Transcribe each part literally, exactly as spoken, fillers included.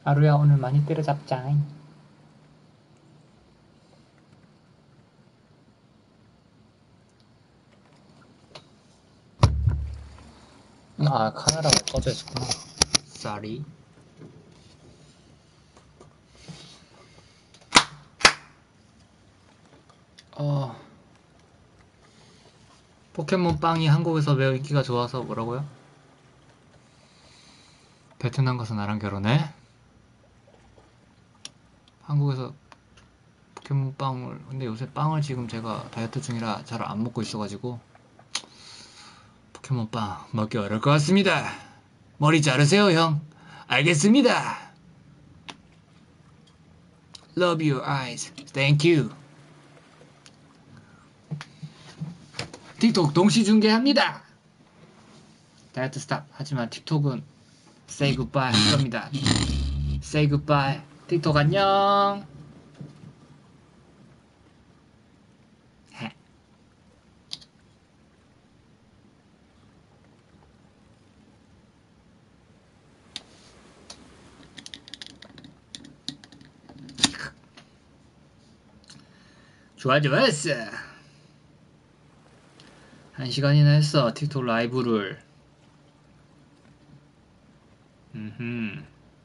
하루야 오늘 많이 때려잡자잉. 아 카메라가 꺼져 있었구나. Sorry. 어 포켓몬 빵이 한국에서 매우 인기가 좋아서 뭐라고요? 베트남 가서 나랑 결혼해? 한국에서 포켓몬 빵을 근데 요새 빵을 지금 제가 다이어트 중이라 잘 안 먹고 있어가지고 포켓몬 빵 먹기 어려울 것 같습니다. 머리 자르세요 형. 알겠습니다. Love your eyes. Thank you. 틱톡 동시 중계합니다. 다이어트 스탑. 하지만 틱톡은 say goodbye 할 겁니다. say goodbye. 틱톡 안녕. 해. 좋아 좋았어. 한 시간이나 했어 틱톡 라이브를. 음흠.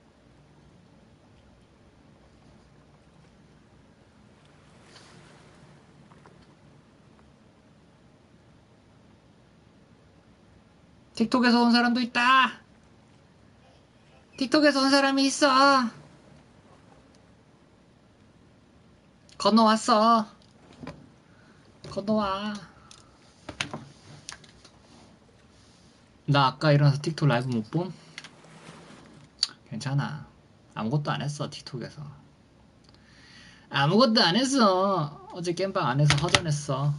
틱톡에서 온 사람도 있다. 틱톡에서 온 사람이 있어. 건너왔어. 건너와. 나 아까 일어나서 틱톡 라이브 못 봄? 괜찮아. 아무것도 안 했어 틱톡에서. 아무것도 안 했어. 어제 겜방 안에서 허전했어.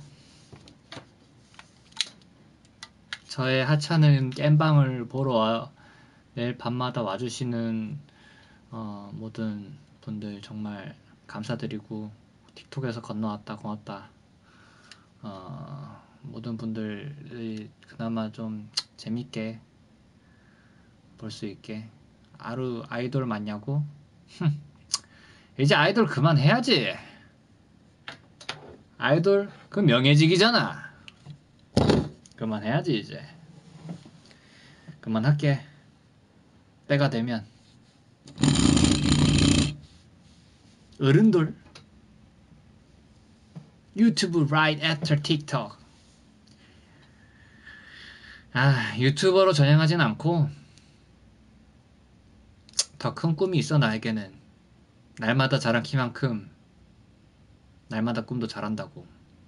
저의 하찮은 겜방을 보러 와, 매일 밤마다 와주시는 어, 모든 분들 정말 감사드리고 틱톡에서 건너왔다 고맙다. 어, 모든 분들이 그나마 좀 재밌게 볼 수 있게. 아루 아이돌 맞냐고? 이제 아이돌 그만해야지. 아이돌 그 명예직이잖아. 그만해야지 이제. 그만할게. 때가 되면. 어른돌 유튜브 right after 틱톡. 아 유튜버로 전향하진 않고 더 큰 꿈이 있어 나에게는. 날마다 자란 키만큼 날마다 꿈도 자란다고.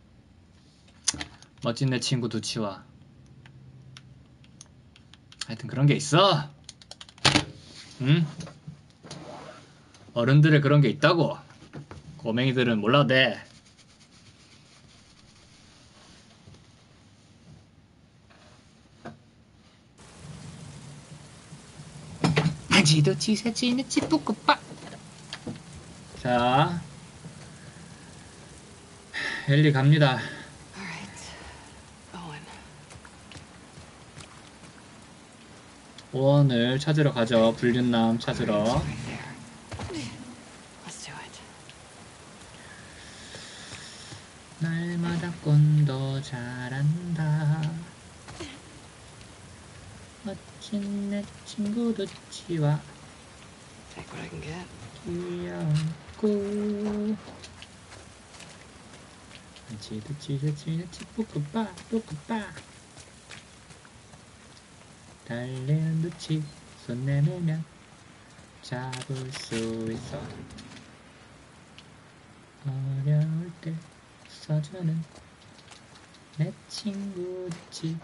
멋진 내 친구 두치와 하여튼 그런 게 있어. 응? 어른들의 그런 게 있다고. 꼬맹이들은 몰라도 돼. 지도치 세치는 치뿌꾸빠. 자 엘리 갑니다. 오원을 찾으러 가죠. 불륜남 찾으러. 날마다 꿈도 자란다. 멋진 내 친구 두치와 귀여운 꾸. 지도치 세치는 치뿌꾸빠 뿌꾸빠. 달리는 두치 손 내밀면 잡을 수 있어. 어려울 때 써주는 내 친구 두치.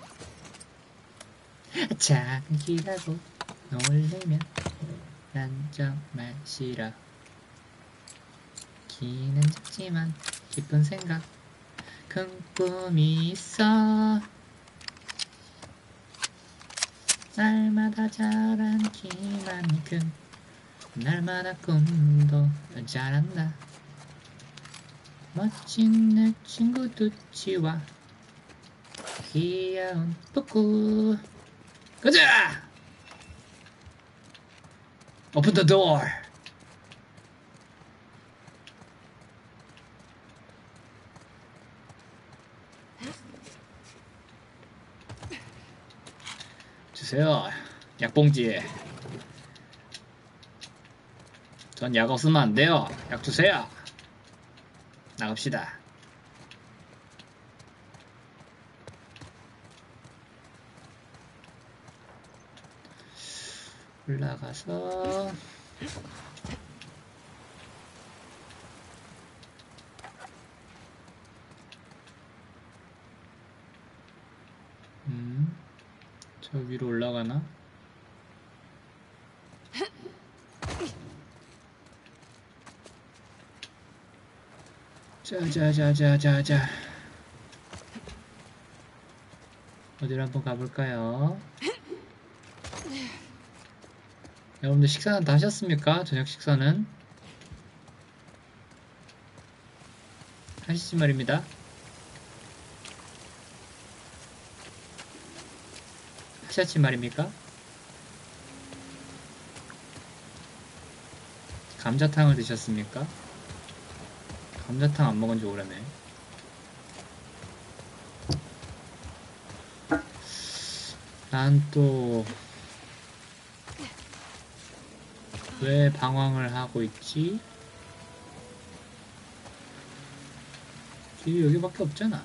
작은 키라고 놀리면 난 정말 싫어. 키는 작지만 깊은 생각 큰 꿈이 있어. 날마다 자란 키만큼 날마다 꿈도 자란다. 멋진 내 친구 두치와 귀여운 뿌꾸. 가자! Open the door! 주세요. 약봉지. 전 약 없으면 안 돼요. 약 주세요. 나갑시다. 올라가서 음, 저 위로 올라가나? 자자자자자자 어디로 한번 가볼까요? 여러분들 식사는 다 하셨습니까? 저녁 식사는? 하시지 말입니다. 하셨지 말입니까? 감자탕을 드셨습니까? 감자탕 안 먹은 지 오래네. 난 또 왜 방황을 하고 있지? 길이 여기밖에 없잖아.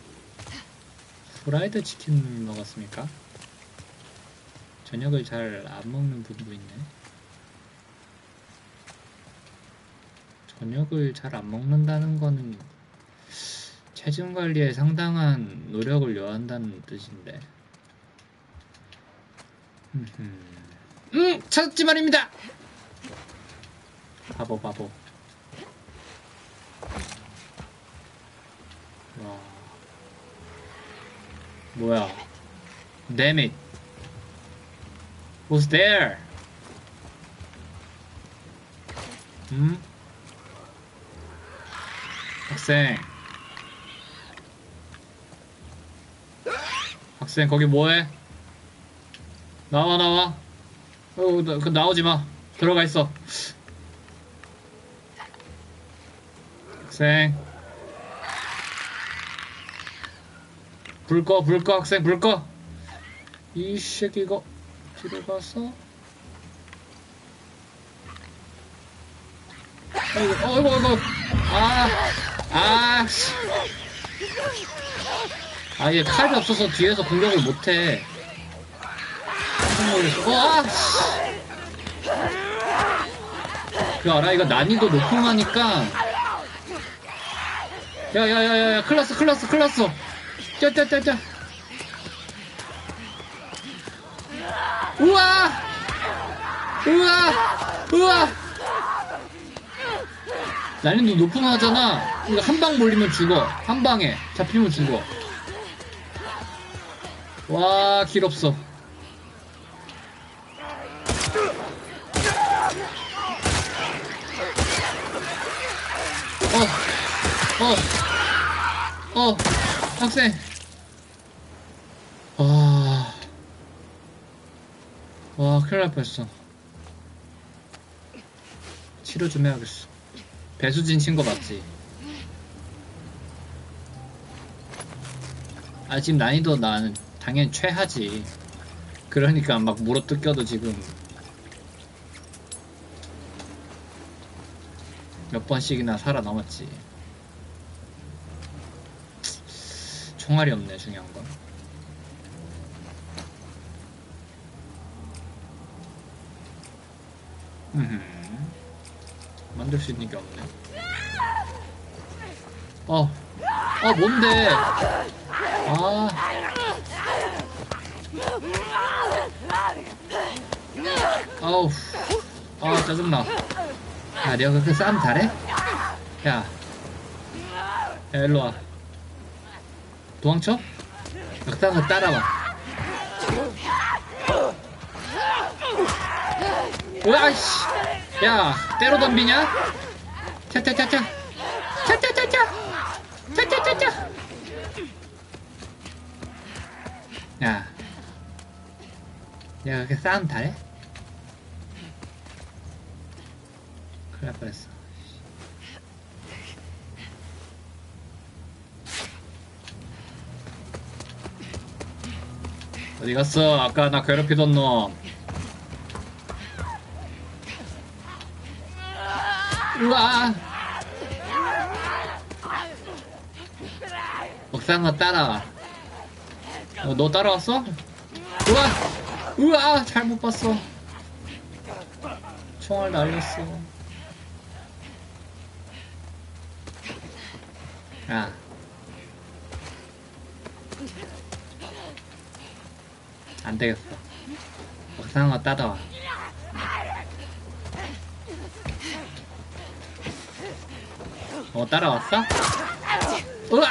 프라이드 치킨 먹었습니까? 저녁을 잘 안 먹는 분도 있네. 저녁을 잘 안 먹는다는 거는 체중 관리에 상당한 노력을 요한다는 뜻인데. 음! 찾았지 말입니다! 바보 바보. 와. 뭐야. Damn it. Who's there? 음? 학생. 학생 거기 뭐해? 나와 나와. 어, 나, 그 나오지마. 들어가 있어. 학생. 불 꺼, 불 꺼, 학생, 불 꺼. 이 새끼 이거 들어가서. 어이구, 어이구, 어이구. 아, 아, 씨. 아, 얘 칼이 없어서 뒤에서 공격을 못해. 어, 아, 씨. 그 알아? 이거 난이도 높음 하니까. 야야야야 클났어 클났어 클났어 쩌쩌쩌쩌 우와 우와 우와 난이도 높은 하잖아. 이거 한 방 몰리면 죽어. 한 방에 잡히면 죽어. 와 길 없어. 어 어, 어, 학생. 와, 와, 큰일 날 뻔했어. 치료 좀 해야겠어. 배수진 친 거 맞지? 아, 지금 난이도 나는 당연히 최하지. 그러니까 막 물어뜯겨도 지금 몇 번씩이나 살아남았지. 총알이 없네, 중요한 건. 음, 만들 수 있는 게 없네. 어, 어, 뭔데? 아, 아우, 아, 짜증나. 야, 내가 그렇게 싸움 잘해? 야, 야, 일로와. 도망쳐? 역사가 따라와. 으아이씨! 야, 때로 덤비냐? 차차차차! 차차차차! 차차차차! 야, 내가 그렇게 싸움 잘해? 큰일 날 뻔했어. 어디 갔어? 아까 나 괴롭히던 놈. 우와! 옥상어 따라와. 어, 너 따라왔어? 우와! 우와! 잘못 봤어. 총알 날렸어. 야. 안 되겠어. 옥상어 따라와. 어, 따라왔어? 우와!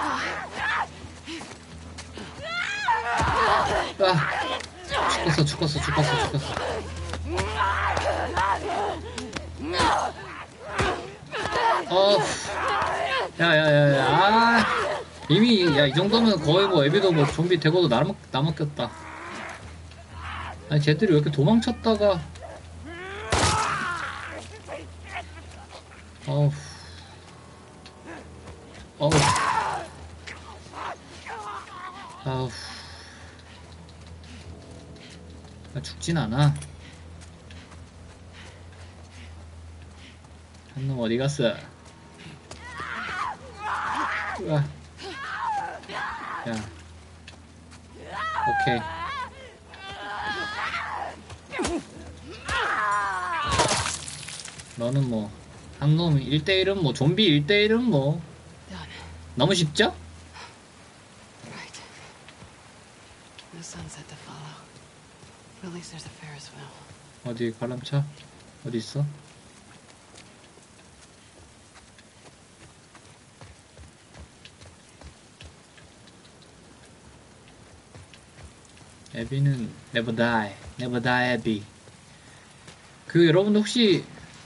아, 죽었어, 죽었어, 죽었어, 죽었어. 어, 야야야야, 아, 이미 야 이 정도면 거의 뭐 애비도 뭐 좀비 되고도 남았 남았겠다. 아니 쟤들이 왜 이렇게 도망쳤다가, 어우, 어우, 아우, 아, 죽진 않아. 한 놈 어디 갔어? 우와. 야, 오케이. 너는 뭐, 한 놈 일 대 일은 뭐, 좀비 일 대 일은 뭐, 너무 쉽죠? Right. No sunset to follow. At least there's a Ferris wheel. 어디 관람차? 어디 있어? 에비는 never die, never die, 에비. 그 여러분들 혹시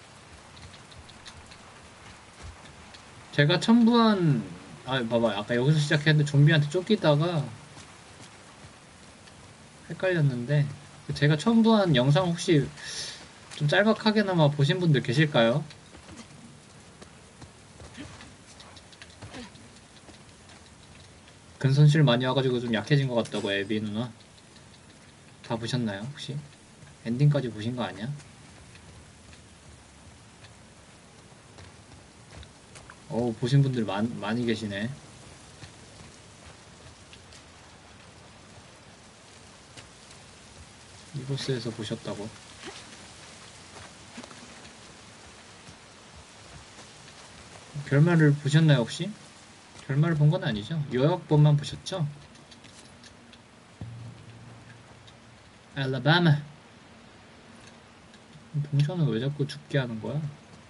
제가 첨부한, 아 봐봐, 아까 여기서 시작했는데 좀비한테 쫓기다가 헷갈렸는데, 제가 첨부한 영상 혹시 좀 짤막하게나마 보신 분들 계실까요? 근손실 많이 와가지고 좀 약해진 것 같다고. 에비 누나 다 보셨나요 혹시? 엔딩까지 보신 거 아니야? 어 보신 분들 많, 많이 계시네. 이보스에서 보셨다고? 결말을 보셨나요 혹시? 결말을 본 건 아니죠? 요약본만 보셨죠? 알라바마. 동전은 왜 자꾸 죽게 하는 거야?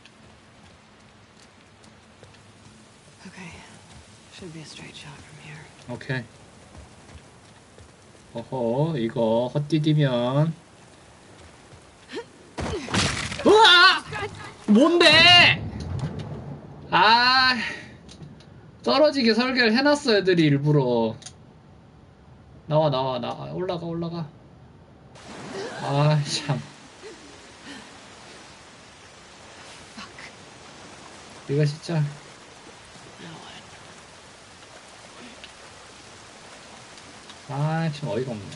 Okay. Should be a straight shot from here. 오케이. 어허, 이거 헛디디면. 우와! 뭔데? 아, 떨어지게 설계를 해놨어 애들이 일부러. 나와 나와 나와, 올라가 올라가. 아 참. 이거 진짜. Now what? 아 참 어이가 없네.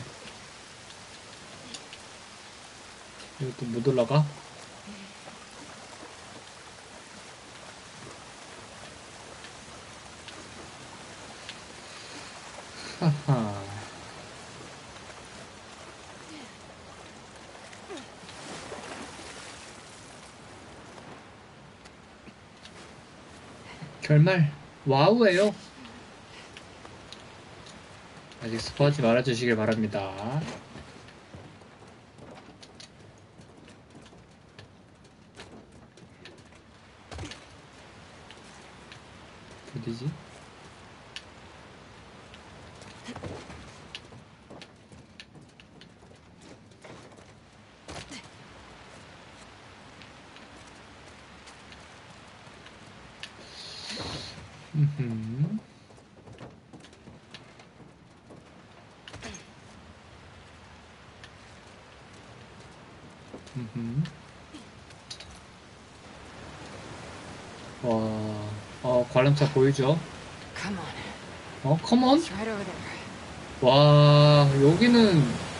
이거 또 못 올라가? 하하. 결말 와우예요. 아직 스포하지 말아주시길 바랍니다. 어디지? 음흠. 음흠. 와, 어, 관람차 보이죠? Come on. 어, 컴온? It's right over there. 와, 여기는,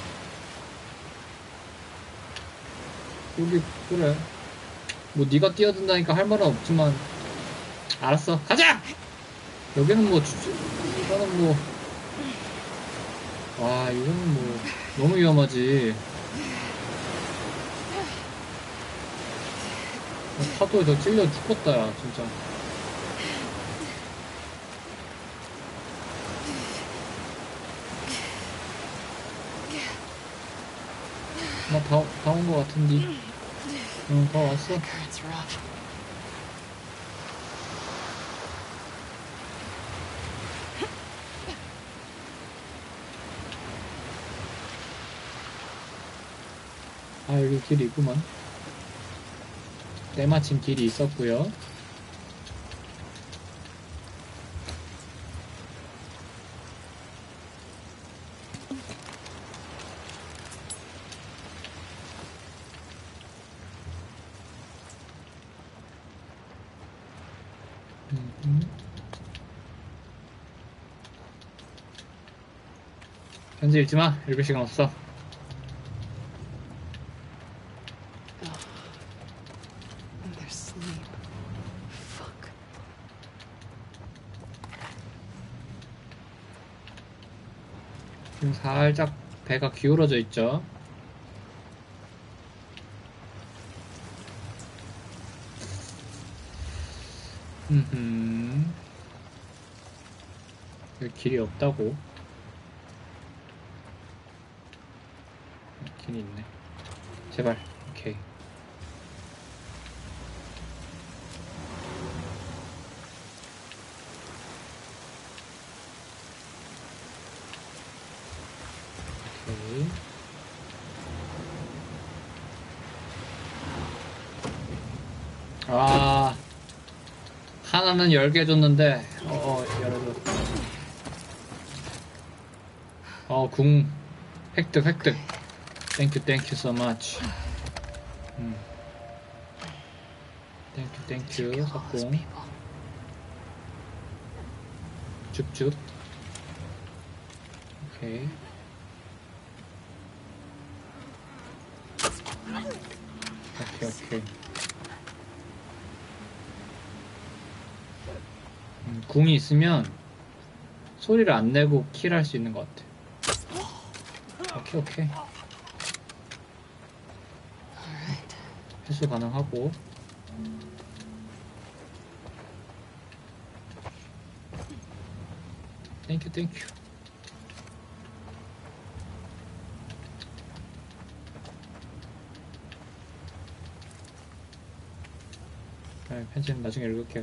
여기, 그래. 뭐, 네가 뛰어든다니까 할 말은 없지만, 알았어. 가자! 여기는 뭐, 주- 이거는 뭐, 와, 이거는 뭐, 너무 위험하지. 파도에 저 찔려 죽겠다, 야, 진짜. 나 다, 다 온 거 같은데. 응, 다 왔어. That current's rough. 아, 여기 길이 있구만. 때마침 길이 있었고요. 음, 음. 편지 읽지 마. 읽을 시간 없어. Oh, and their sleep. Fuck. 지금 살짝 배가 기울어져 있죠. 음, 여기 길이 없다고. 길이 있네. 제발. 오케이. 오케이. 아, 하나는 열개 줬는데, 어, 어, 열어줘. 어, 궁, 획득, 획득. 땡큐, 땡큐, so much. 음. 땡큐, To 땡큐, kill all those 석궁. people. 쭉쭉. 오케이. 오케이, 오케이. 음, 궁이 있으면 소리를 안 내고 킬할 수 있는 것 같아. 오케이, 오케이. Alright. 회수 가능하고. 땡큐, 땡큐. 네, 편지는 나중에 읽을게요.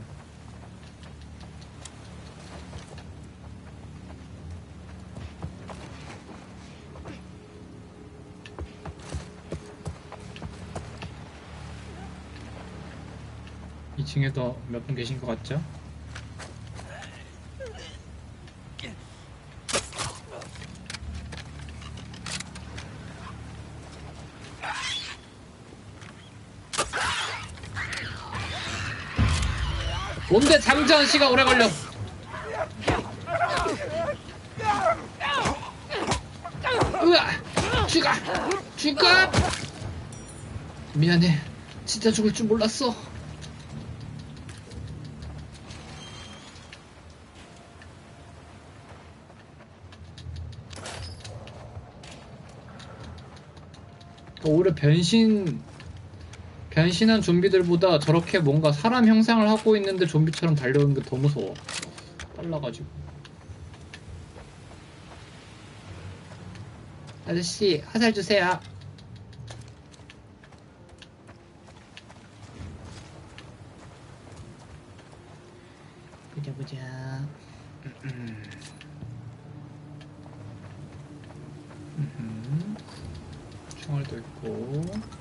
이 층에도 몇 분 계신 것 같죠? 뭔데 장전 시간 오래 걸려. 으아! 죽어! 죽어! 미안해. 진짜 죽을 줄 몰랐어. 오히려 변신, 변신한 좀비들보다 저렇게 뭔가 사람 형상을 하고 있는데 좀비처럼 달려오는 게 더 무서워. 빨라가지고. 아저씨, 화살 주세요. 보자, 보자. 음, 음. 총알도 있고.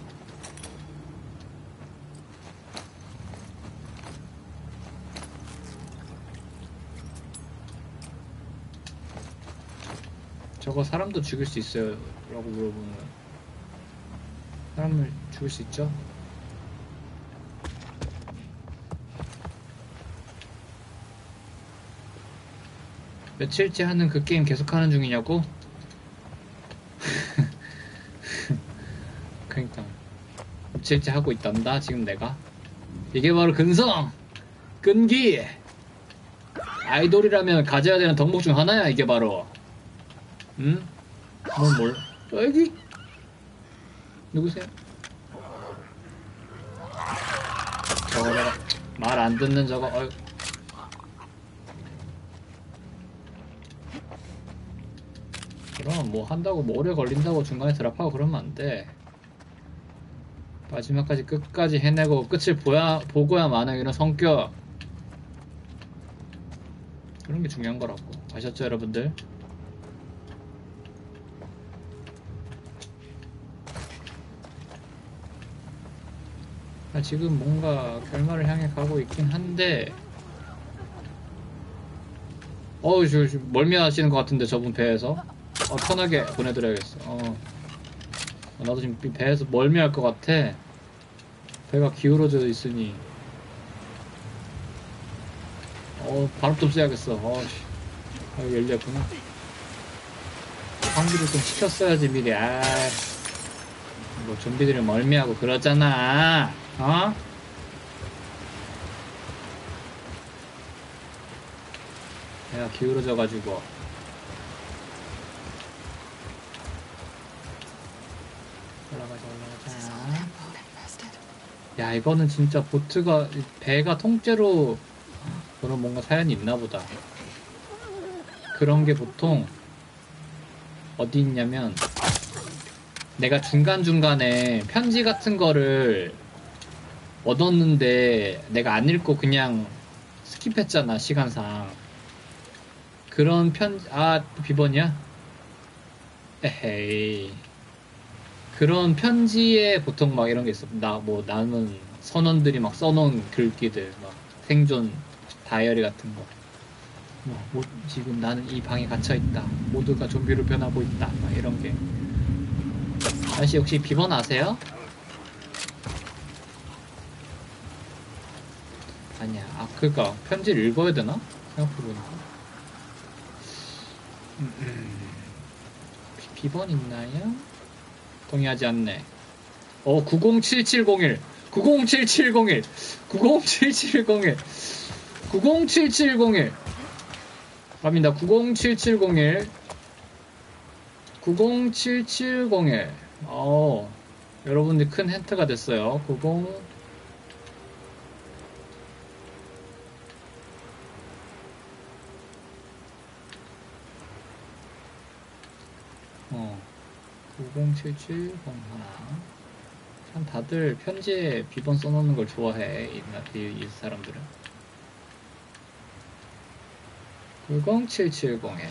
저거 사람도 죽일 수 있어요? 라고 물어보면 사람을 죽일 수 있죠? 며칠째 하는 그 게임 계속 하는 중이냐고? 그러니까 며칠째 하고 있단다 지금 내가. 이게 바로 근성! 끈기! 아이돌이라면 가져야 되는 덕목 중 하나야 이게 바로. 응? 뭘 몰라. 여기? 누구세요? 저거 내가 말 안 듣는 저거. 어휴. 그럼 뭐 한다고 뭐 오래 걸린다고 중간에 드랍하고 그러면 안 돼. 마지막까지 끝까지 해내고 끝을 보야, 보고야 마는 이런 성격. 그런 게 중요한 거라고. 아셨죠, 여러분들? 아, 지금 뭔가 결말을 향해 가고 있긴 한데, 어우, 저, 저 멀미 하시는 것 같은데, 저분 배에서. 어, 편하게 보내드려야겠어. 어. 나도 지금 배에서 멀미할 것 같아. 배가 기울어져 있으니. 어, 바람 좀 쐬야겠어. 어, 씨. 아, 열렸구나. 환기를 좀 시켰어야지, 미리. 아, 뭐, 좀비들이 멀미하고 그러잖아. 어? 배가 기울어져가지고. 올라가자, 올라가자. 야, 이거는 진짜 보트가, 배가 통째로 그런 뭔가 사연이 있나 보다. 그런 게 보통 어디 있냐면, 내가 중간중간에 편지 같은 거를 얻었는데 내가 안 읽고 그냥 스킵했잖아, 시간상. 그런 편, 아, 비번이야? 에헤이. 그런 편지에 보통 막 이런 게 있어. 나, 뭐, 나는 선원들이 막 써놓은 글귀들, 막 생존 다이어리 같은 거. 뭐, 뭐, 지금 나는 이 방에 갇혀있다. 모두가 좀비로 변하고 있다. 막 이런 게. 아저씨 혹시 비번 아세요? 아니야. 아, 그니까, 편지를 읽어야 되나? 생각해보니까. 음, 음. 비, 비번 있나요? 동의하지 않네. 어, 구공칠칠공일. 구공칠칠공일. 구공칠칠공일. 구공칠칠공일. 갑니다. 구공칠칠공일. 구공칠칠공일. 어, 여러분들 큰 힌트가 됐어요. 구십. 어, 구공칠칠공일. 참 다들 편지에 비번 써놓는 걸 좋아해, 이, 이, 이 사람들은. 구공칠칠공일.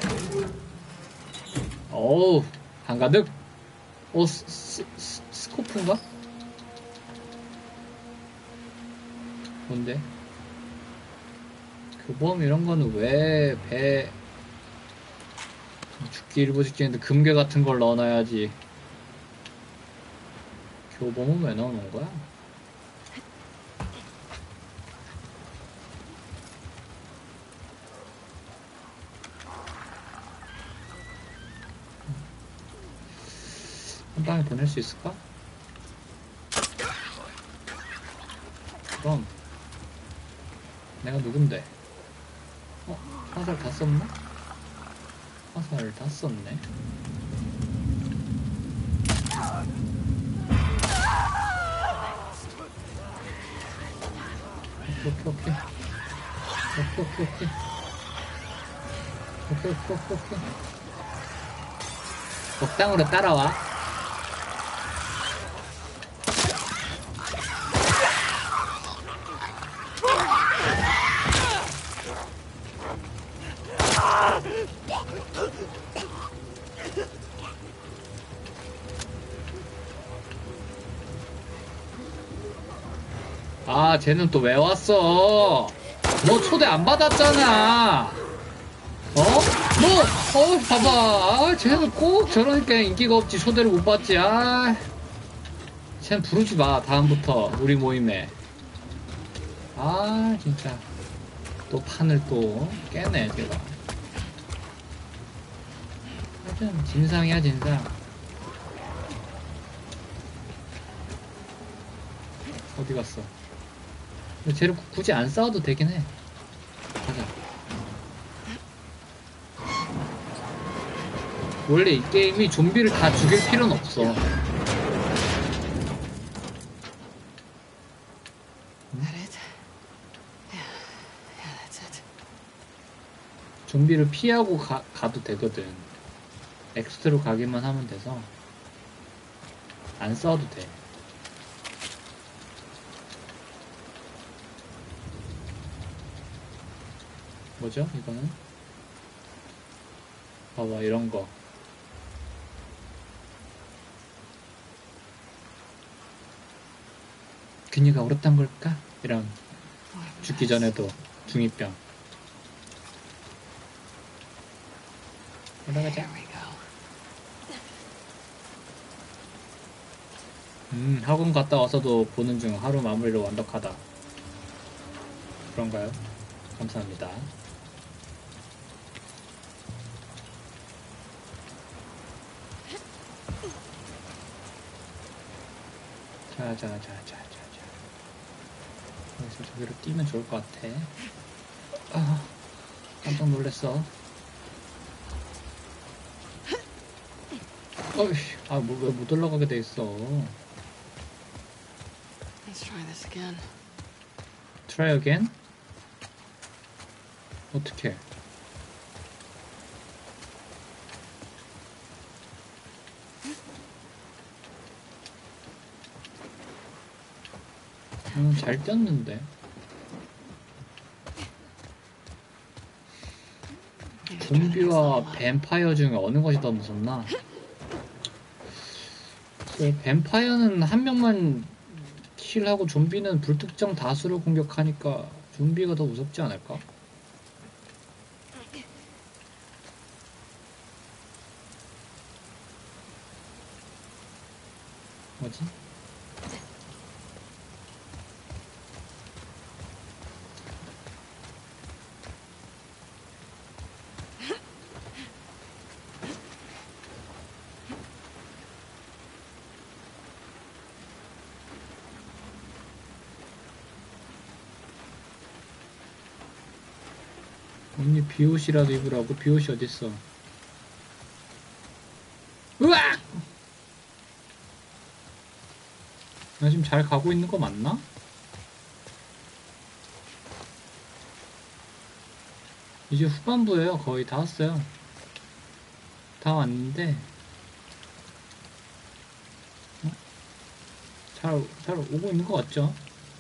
어우, 한가득. 어, 스, 스, 스, 스코프인가? 뭔데? 교범 이런 거는 왜 배 죽기 일부 직전인데 금괴 같은 걸 넣어놔야지. 교범은 왜 넣어놓은 거야? 한 방에 보낼 수 있을까? 그럼 내가 누군데? 어? 화살 다 썼나? 화살 다 썼네. 오케이 오케이 오케이 오케이 오케이 오케이 오케이 오케이 오케이 오케이 적당으로 따라와. 아, 쟤는 또 왜 왔어? 너 초대 안 받았잖아. 어? 너, 어, 봐봐. 아, 쟤는 꼭 저러니까 인기가 없지. 초대를 못 받지. 아, 쟤는 부르지 마. 다음부터 우리 모임에. 아, 진짜. 또 판을 또 깨네, 제가. 어쨌든 진상이야 진상. 어디 갔어? 근데 쟤를 구- 굳이 안 싸워도 되긴 해. 가자. 원래 이 게임이 좀비를 다 죽일 필요는 없어. That it? Yeah, yeah, that's it. 좀비를 피하고 가, 가도 되거든. 엑스트로 가기만 하면 돼서 안 싸워도 돼. 뭐죠? 이거는? 봐봐 이런 거. 그녀가 옳았단 걸까? 이런 죽기 전에도 중이병. 올라가자. Here we go. 음, 학원 갔다 와서도 보는 중 하루 마무리로 완벽하다. 그런가요? 감사합니다. 자, 자, 자, 자, 자, 자. 여기서 저기로 뛰면 좋을 것 같아. 아, 깜짝 놀랐어. 어이, 아, 뭐, 왜 못 올라가게 돼 있어. Let's try this again. Try again? 어떻게? 음, 잘 뛰었는데. Maybe try the next level 좀비와 up. 뱀파이어 중에 어느 것이 더 무섭나? 그 뱀파이어는 한 명만 킬하고 좀비는 불특정 다수를 공격하니까 좀비가 더 무섭지 않을까? 뭐지? 언니 비옷이라도 입으라고? 비옷이 어딨어? 으악! 나 지금 잘 가고 있는 거 맞나? 이제 후반부에요. 거의 다 왔어요. 다 왔는데 어? 잘, 잘 오고 있는 거 같죠?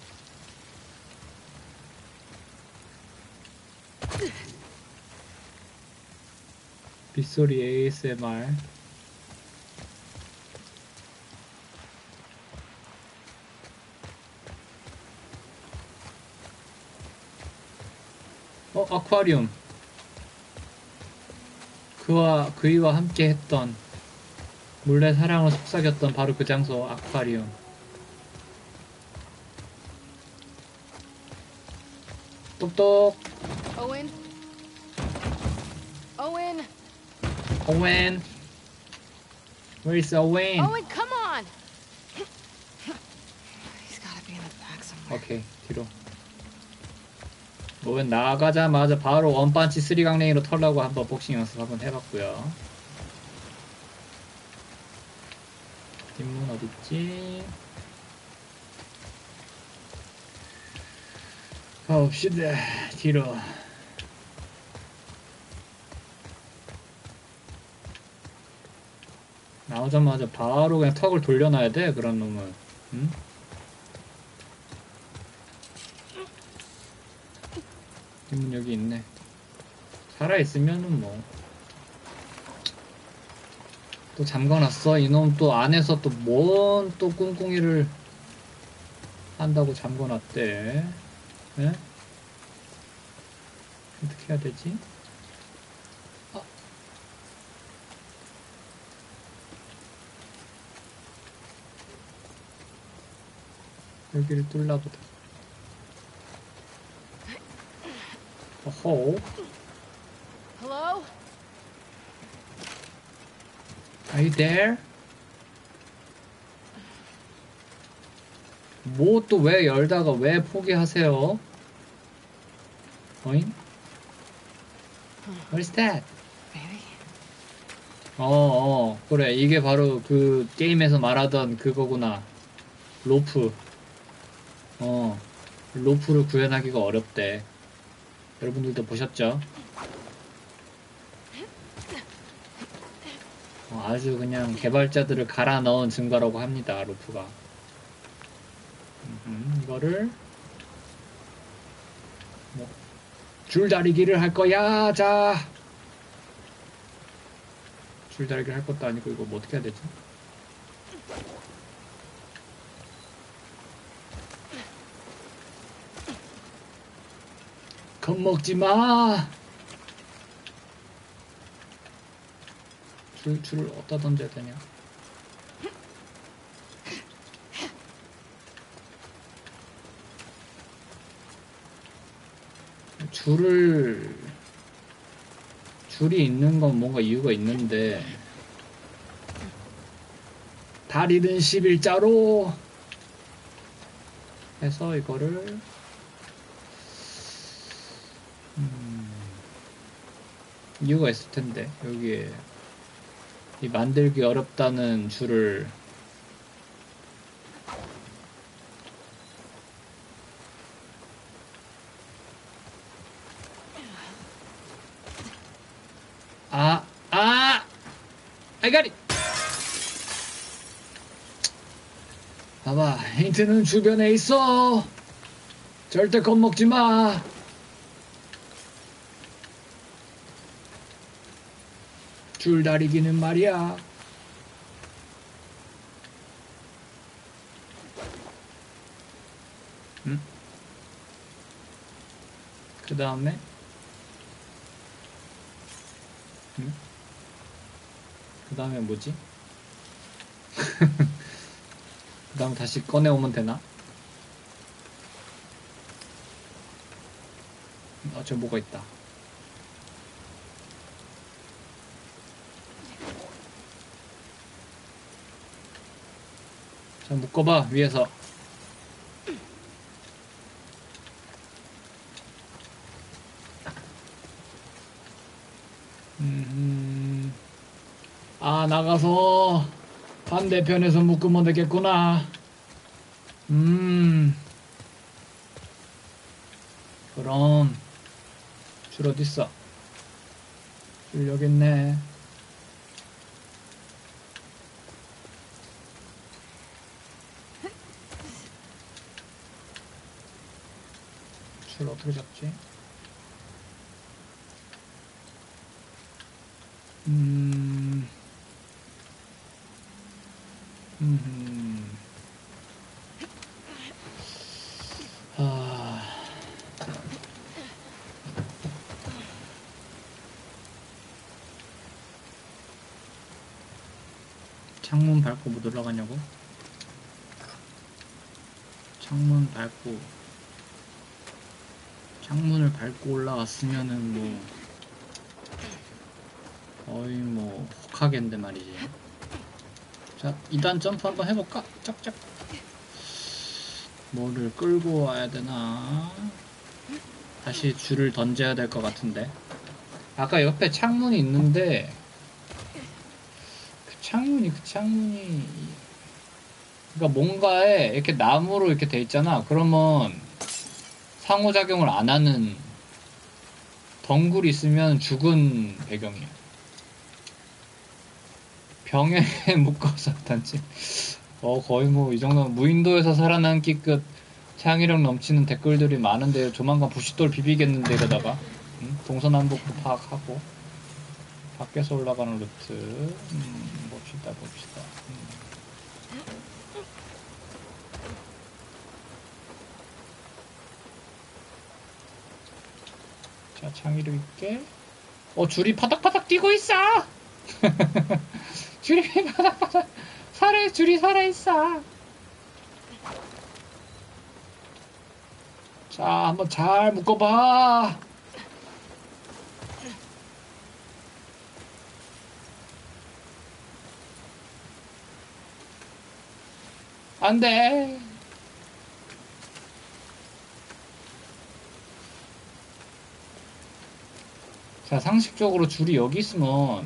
빗소리 에이에스엠알. 어, 아쿠아리움. 그와 그이와 함께 했던 몰래 사랑을 속삭였던 바로 그 장소 아쿠아리움. 똑똑. Owen? Owen? 오웬. Where is Owen? Owen, come on! He's gotta be in the back somewhere. 오케이, 뒤로. 오웬 나가자마자 바로 원펀치 쓰리강냉이로 털라고 한번 복싱 연습 한번 해봤고요. 뒷문 어딨지? 가봅시다. 뒤로. 나오자마자 바로 그냥 턱을 돌려놔야 돼, 그런 놈은. 응? 뒷문 여기 있네. 살아있으면은 뭐. 또 잠궈놨어. 이놈 또 안에서 또 뭔 또 꿍꿍이를 한다고 잠궈놨대. 에? 어떻게 해야 되지? 아. 여기를 뚫나보다. 어허. Hello? Are you there? 뭐 또 왜 열다가 왜 포기하세요? 어잉? What is that? Baby? 어, 어, 그래. 이게 바로 그 게임에서 말하던 그거구나. 로프. 어, 로프를 구현하기가 어렵대. 여러분들도 보셨죠? 어, 아주 그냥 개발자들을 갈아 넣은 증거라고 합니다, 로프가. 음, 이거를 뭐, 줄다리기를 할 거야. 자, 줄다리기를 할 것도 아니고 이거 뭐 어떻게 해야 되지? 겁먹지 마. 줄, 줄을 어디다 던져야 되냐? 줄을 줄이 있는 건 뭔가 이유가 있는데 다리는 십일자로 해서 이거를 음, 이유가 있을 텐데 여기에 이 만들기 어렵다는 줄을 아, 아! I got it! 봐봐, 힌트는 주변에 있어! 절대 겁먹지 마! 줄다리기는 말이야. 응? 그 다음에 응? 그 다음에 뭐지? 그 다음 다시 꺼내오면 되나? 어, 저 뭐가 있다. 자, 묶어봐, 위에서. 음, 아, 나가서 반대편에서 묶으면 되겠구나. 음, 그럼 줄 어딨어? 줄 여기 있네. 줄 어떻게 잡지? 음, 음, 아, 창문 밟고 못 올라가냐고? 창문 밟고 창문을 밟고 올라왔으면은 뭐 거의 뭐 혹하겠는데 말이지. 자, 이 단 점프 한번 해볼까? 짝짝. 뭐를 끌고 와야 되나? 다시 줄을 던져야 될 것 같은데. 아까 옆에 창문이 있는데 그 창문이 그 창문이 그러니까 뭔가에 이렇게 나무로 이렇게 돼 있잖아. 그러면 상호작용을 안 하는 덩굴이 있으면 죽은 배경이야. 병에 묶어서 단지 어 거의 뭐 이 정도면 무인도에서 살아남기급 창의력 넘치는 댓글들이 많은데 조만간 부싯돌 비비겠는데 이러다가 응? 동서남북도 파악하고 밖에서 올라가는 루트 음, 봅시다 봅시다 음. 자 창의력 있게 어 줄이 파닥파닥 뛰고 있어 줄이 바닥바닥 살아 줄이 살아있어. 자 한번 잘 묶어봐. 안돼. 자, 상식적으로 줄이 여기 있으면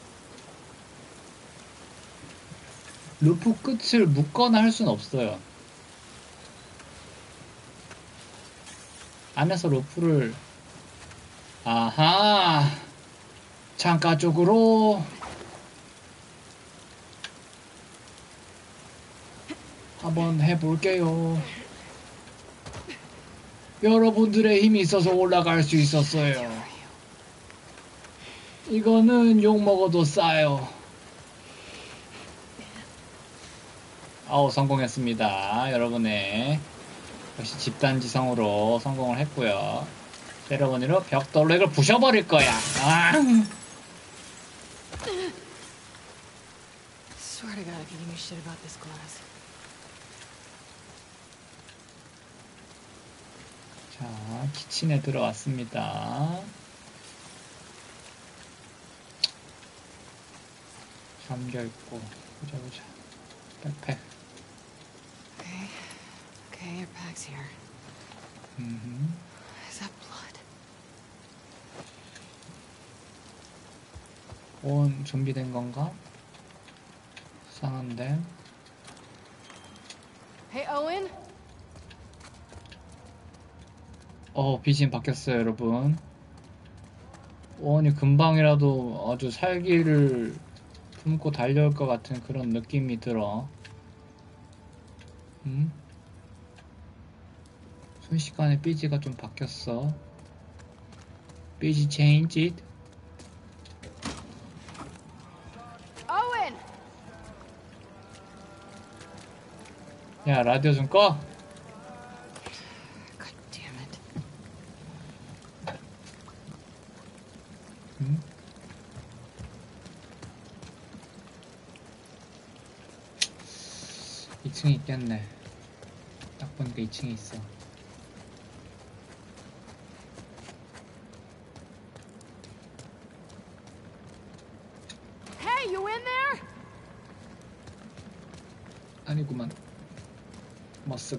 루프 끝을 묶거나 할 수는 없어요. 안에서 루프를 아하 창가 쪽으로 한번 해볼게요. 여러분들의 힘이 있어서 올라갈 수 있었어요. 이거는 욕먹어도 싸요. 아우, 성공했습니다. 여러분의 역시 집단지성으로 성공을 했고요. 여러분으로 벽돌로 이걸 부셔버릴 거야. 아. Swear to God, if you give me shit about this glass. 자, 키친에 들어왔습니다. 잠겨있고, 보자, 보자. 백팩. Okay. Okay, your bag's here. 음흠. Is that blood? 온 준비된 건가? 이상한데. Hey, Owen? 어, 비지엠 바뀌었어요, 여러분. 오원이 금방이라도 아주 살기를 품고 달려올 것 같은 그런 느낌이 들어. 음? 순식간에 삐지가 좀 바뀌었어. 삐지 changed. Owen! 야, 라디오 좀 꺼. God damn it. 음? 이 층에 있겠네. 딱 보니까 이 층에 있어. Hey, you in there? 아니구만. 머쓱.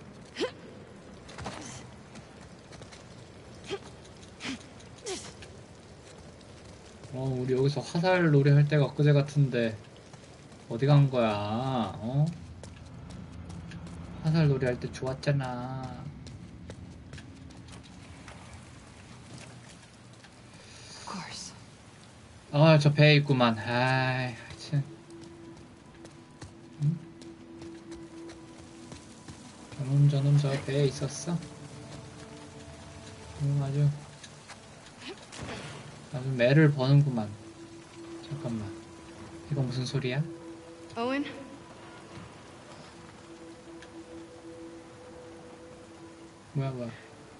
어, 우리 여기서 화살 놀이 할 때가 엊그제 같은데 어디 간 거야? 어? 화살 놀이 할 때 좋았잖아. Of course. 아, 저 배에 있구만. 아이, 참. 응? 저놈, 저놈 저 배에 있었어? 응, 아주, 아주 매를 버는구만. 잠깐만. 이거 무슨 소리야? Owen? 뭐야, 뭐야.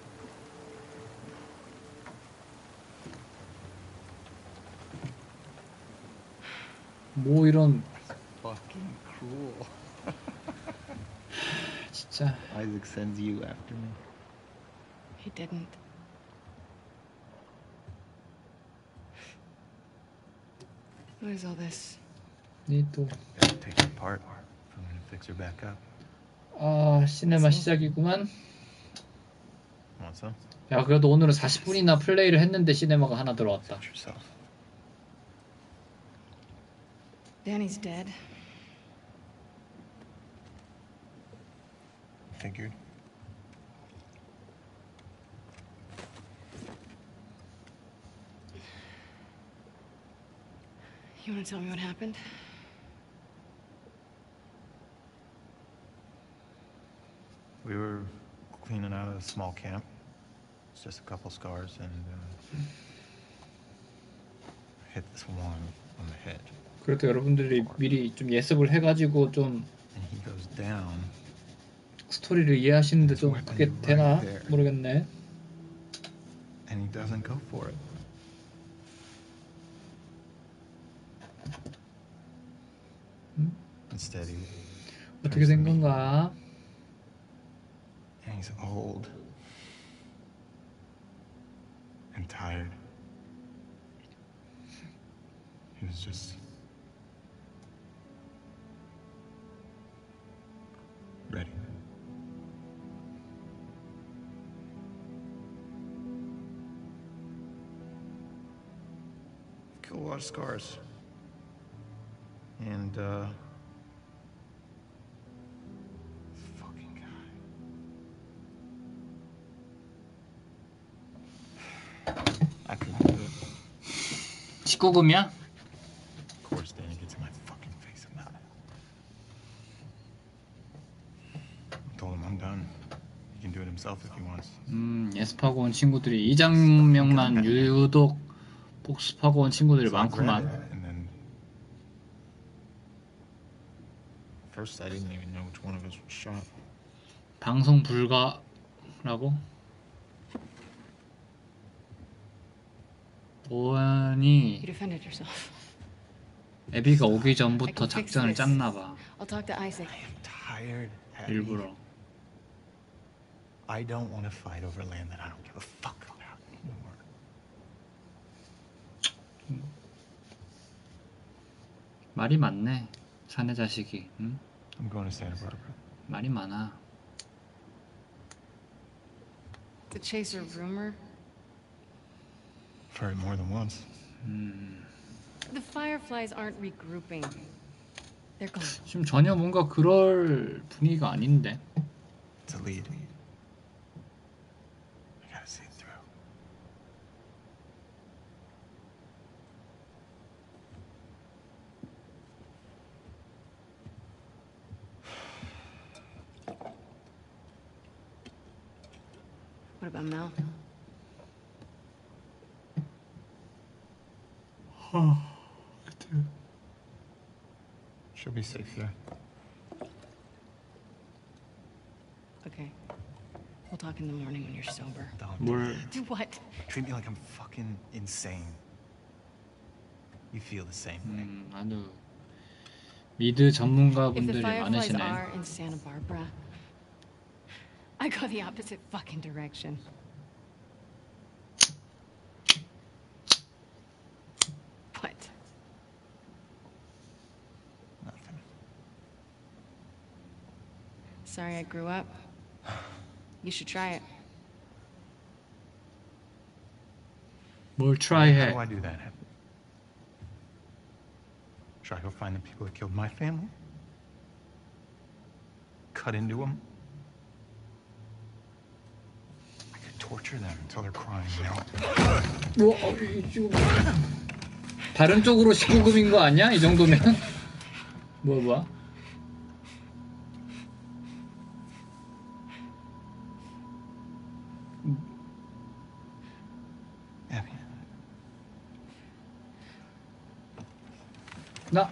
뭐 이런, Fucking cool. 진짜. Isaac sends you after me. He didn't. What is all this? 니도. Gotta take her apart if I'm gonna fix her back up. 아, 시네마 시작이구만. Want some? 야, 그래도 오늘은 사십 분이나 플레이를 했는데 시네마가 하나 들어왔다. Fix yourself. Danny's dead. Figured. You want to tell me what happened? We were cleaning out a small camp. It's just a couple scars and uh, hit this one on the head. 그래도 여러분들이 미리 좀 예습을 해가지고 좀 And he goes down. 스토리를 이해하시는데 좀 그게 되나? 모르겠네. And he doesn't go for it. 음? Instead, he 어떻게 된 건가? and he's old and tired. He was just killed a lot of scars. And, uh... fucking guy. I couldn't do it. 십구 금이야? Of course, Danny gets in my fucking face about it. I told him I'm done. He can do it himself if he wants. 음, 예습하고 온 친구들이 이 장면만 유독 복습하고 온 친구들이 So I grabbed 많구만. it, and then first I didn't even know which one of us was shot. 방송 불가라고? You 보안이 defended yourself. 애비가 오기 전부터 작전을 짰나봐. I'll talk to Isaac. I am tired. Abby. 일부러. I don't want to fight over land that I don't give a fuck about anymore. 말이 많네. 사내 자식이. 응? I'm going to Santa Barbara. 말이 많아. To chase a rumor. I've heard it more than once. 음, The Fireflies aren't regrouping. They're gone. 지금 전혀 뭔가 그럴 분위기가 아닌데. It's a lead. I gotta see it through. What about Mel? She'll be safe there. Okay. We'll talk in the morning when you're sober. Don't 뭘 Do what? treat me like I'm fucking insane. You feel the same way. 음, 아주 미드 If the 전문가분들이 Fireflies 많으시네. are in Santa Barbara, I go the opposite fucking direction. What? Nothing. Sorry I grew up. You should try it. 뭘 How 트라이해? do I do that? Should I go find the people that killed my family? Cut into them? I could torture them until they're crying out. 뭐, 어, 이- 지금 다른 쪽으로 십구 금인 거 아니야? 이 정도면? 뭐 뭐야? Abby, 나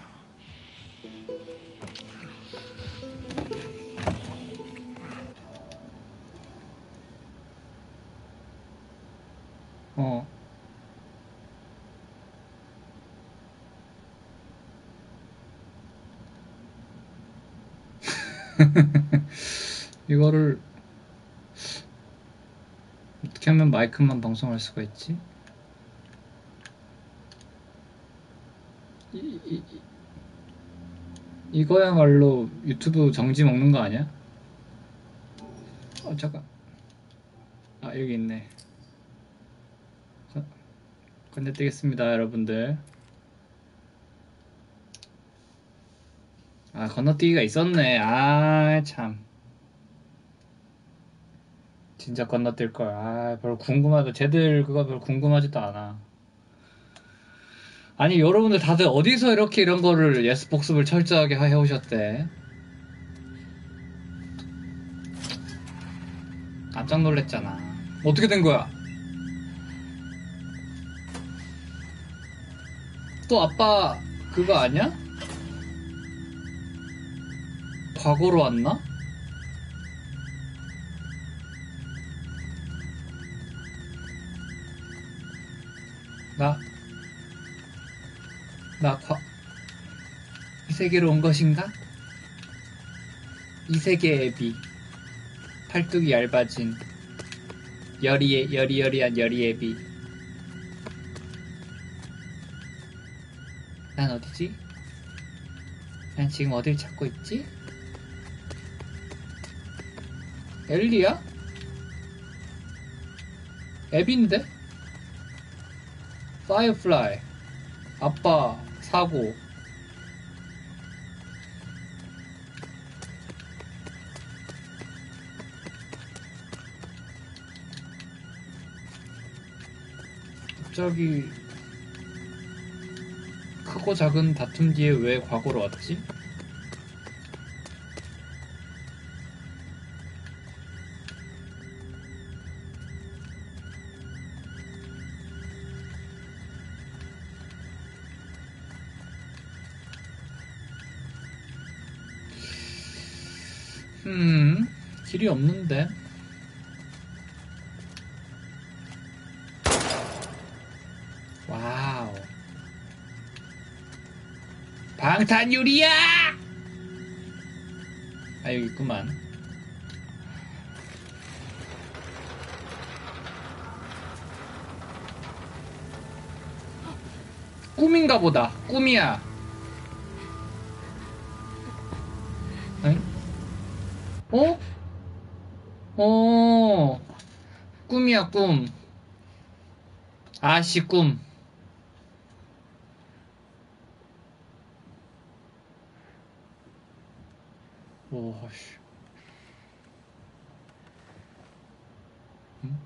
어. 이거를 어떻게 하면 마이크만 방송할 수가 있지? 이, 이, 이- 이거야말로 유튜브 정지 먹는 거 아니야? 어 잠깐. 아 여기 있네. 건- 건너뛰겠습니다 여러분들. 아 건너뛰기가 있었네. 아 참. 진짜 건너뛸걸. 아 별로 궁금하다. 쟤들 그거 별로 궁금하지도 않아. 아니 여러분들 다들 어디서 이렇게 이런 거를 예습 복습을 철저하게 해오셨대? 깜짝 놀랬잖아. 어떻게 된 거야? 또 아빠 그거 아니야? 과거로 왔나? 나, 나 과, 이 세계로 온 것인가? 이 세계 애비. 팔뚝이 얇아진 여리, 여리여리한 여리 애비. 난 어디지? 난 지금 어딜 찾고 있지? 엘리야? 애비인데? 파이어플라이. 아빠 사고. 갑자기 크고 작은 다툼 뒤에 왜 과거로 왔지? 음, 길이 없는데. 와우. 방탄유리야! 아, 여기 있구만. 꿈인가 보다. 꿈이야. 응? 어? 어, 꿈이야, 꿈. 아씨, 꿈. 오, 씨. 응?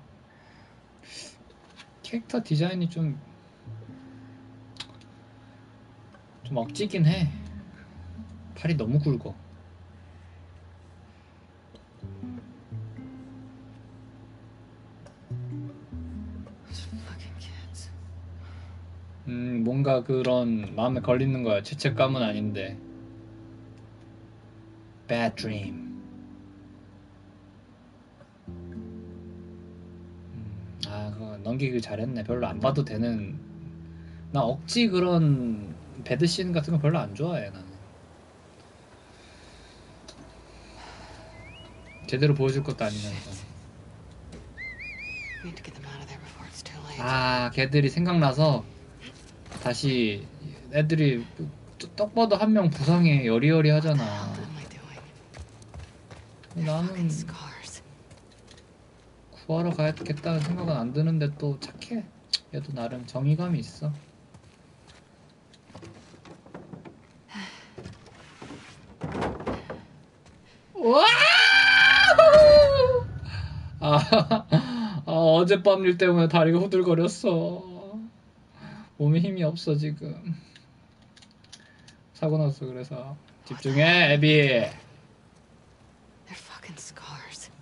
캐릭터 디자인이 좀, 좀 억지긴 해. 팔이 너무 굵어. Fucking kids. 음, 뭔가 그런 마음에 걸리는 거야. 죄책감은 아닌데. Bad dream. 음, 아, 그거 넘기기 잘했네. 별로 안 봐도 되는. 나 억지 그런 배드씬 같은 거 별로 안 좋아해, 나는. 제대로 보여줄 것도 아니면서. We need to get them out of there before it's too late. 아, 걔들이 생각나서 다시 애들이 딱 봐도 한 명 부상해. 여리여리 What 하잖아. am I doing? They're 나는 fucking scars. 구하러 가야겠다는 생각은 안 드는데 또 착해. 얘도 나름 정의감이 있어. 와! 아, 아, 어젯밤 일 때문에 다리가 후들거렸어. 몸에 힘이 없어 지금. 사고 났어. 그래서 집중해, 애비. They're fucking scars.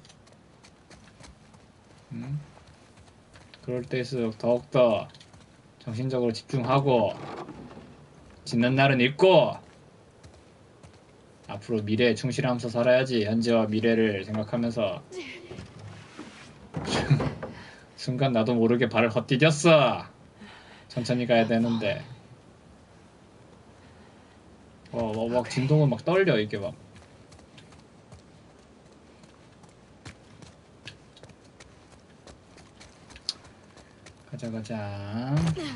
음? 그럴 때일수록 더욱더 정신적으로 집중하고 짓는 날은 있고 앞으로 미래에 충실하면서 살아야지. 현재와 미래를 생각하면서. 순간 나도 모르게 발을 헛디뎠어. 천천히 가야 되는데. 어, 어, 막 진동은 막 떨려 이게 막. 가자 가자.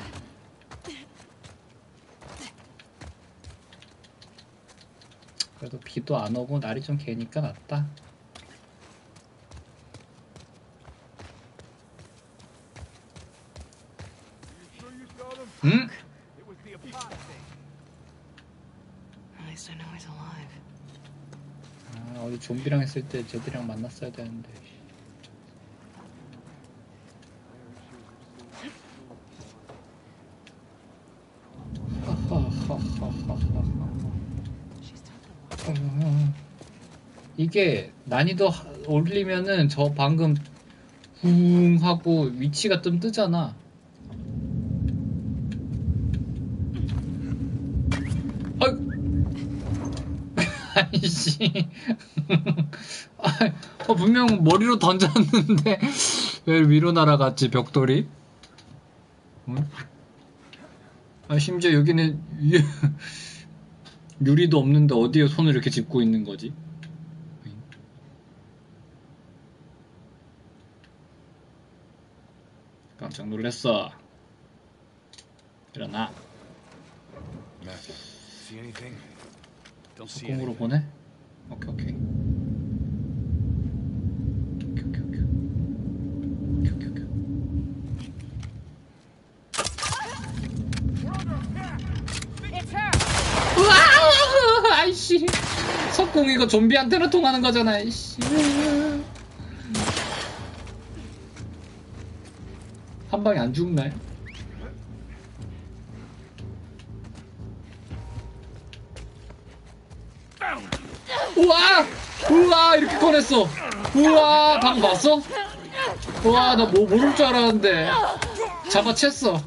그래도 비도 안 오고 날이 좀 개니까 낫다. 응? At least I know he's alive. 아, 어디 좀비랑 했을 때 쟤들이랑 만났어야 되는데. 이게 난이도 하- 올리면은 저 방금 붕 하고 위치가 좀 뜨잖아. 아이씨. 아, 분명 머리로 던졌는데 왜 위로 날아갔지 벽돌이? 응? 아, 심지어 여기는 유- 유리도 없는데 어디에 손을 이렇게 짚고 있는 거지? 깜짝 놀랐어. 일어나. Matthew, see anything? Don't see 공으로 anything. 보내? 오케이 오케이. 오케이 오케이 오케이. 오케이 오케이 오케이. 씨. 석궁 이거 좀비한테나 통하는 거잖아, 이씨. 한 방에 안 죽나요? 우와! 우와! 이렇게 꺼냈어. 우와! 방금 봤어? 우와, 나 뭐 모를 줄 알았는데. 잡아챘어.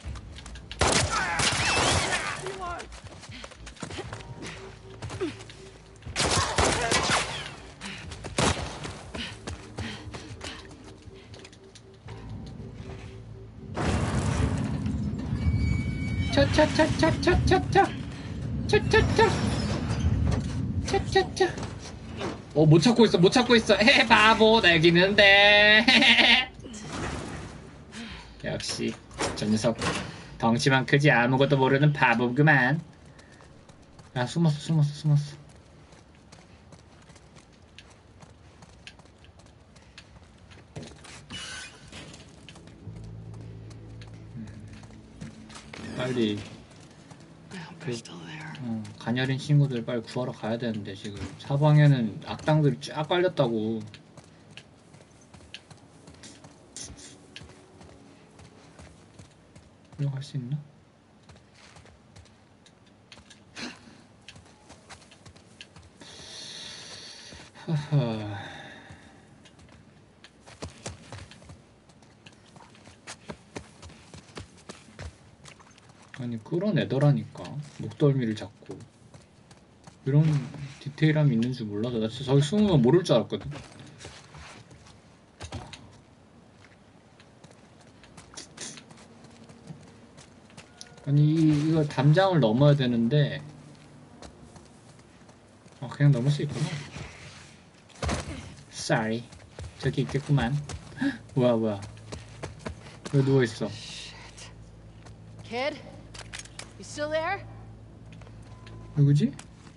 차차차차차차차 차차차 차차차. 어, 못 찾고 있어, 못 찾고 있어. 헤, 바보, 나 여기 있는데. 역시 저 녀석 덩치만 크지 아무것도 모르는 바보구만. 아, 숨었어, 숨었어, 숨었어. 빨리 I hope they're still there. 어, 가녀린 친구들 빨리 구하러 가야 되는데 지금 사방에는 악당들이 쫙 깔렸다고. 이거 갈 수 있나? 하하. 아니 끌어내더라니까 목덜미를 잡고. 이런 디테일함이 있는 줄 몰라서 나 진짜 저기 숨으면 모를 줄 알았거든. 아니 이, 이거 담장을 넘어야 되는데 아 그냥 넘을 수 있구나. Sorry. 저기 있겠구만. 뭐야 뭐야 왜 누워있어. Kid, you still there? 누구지?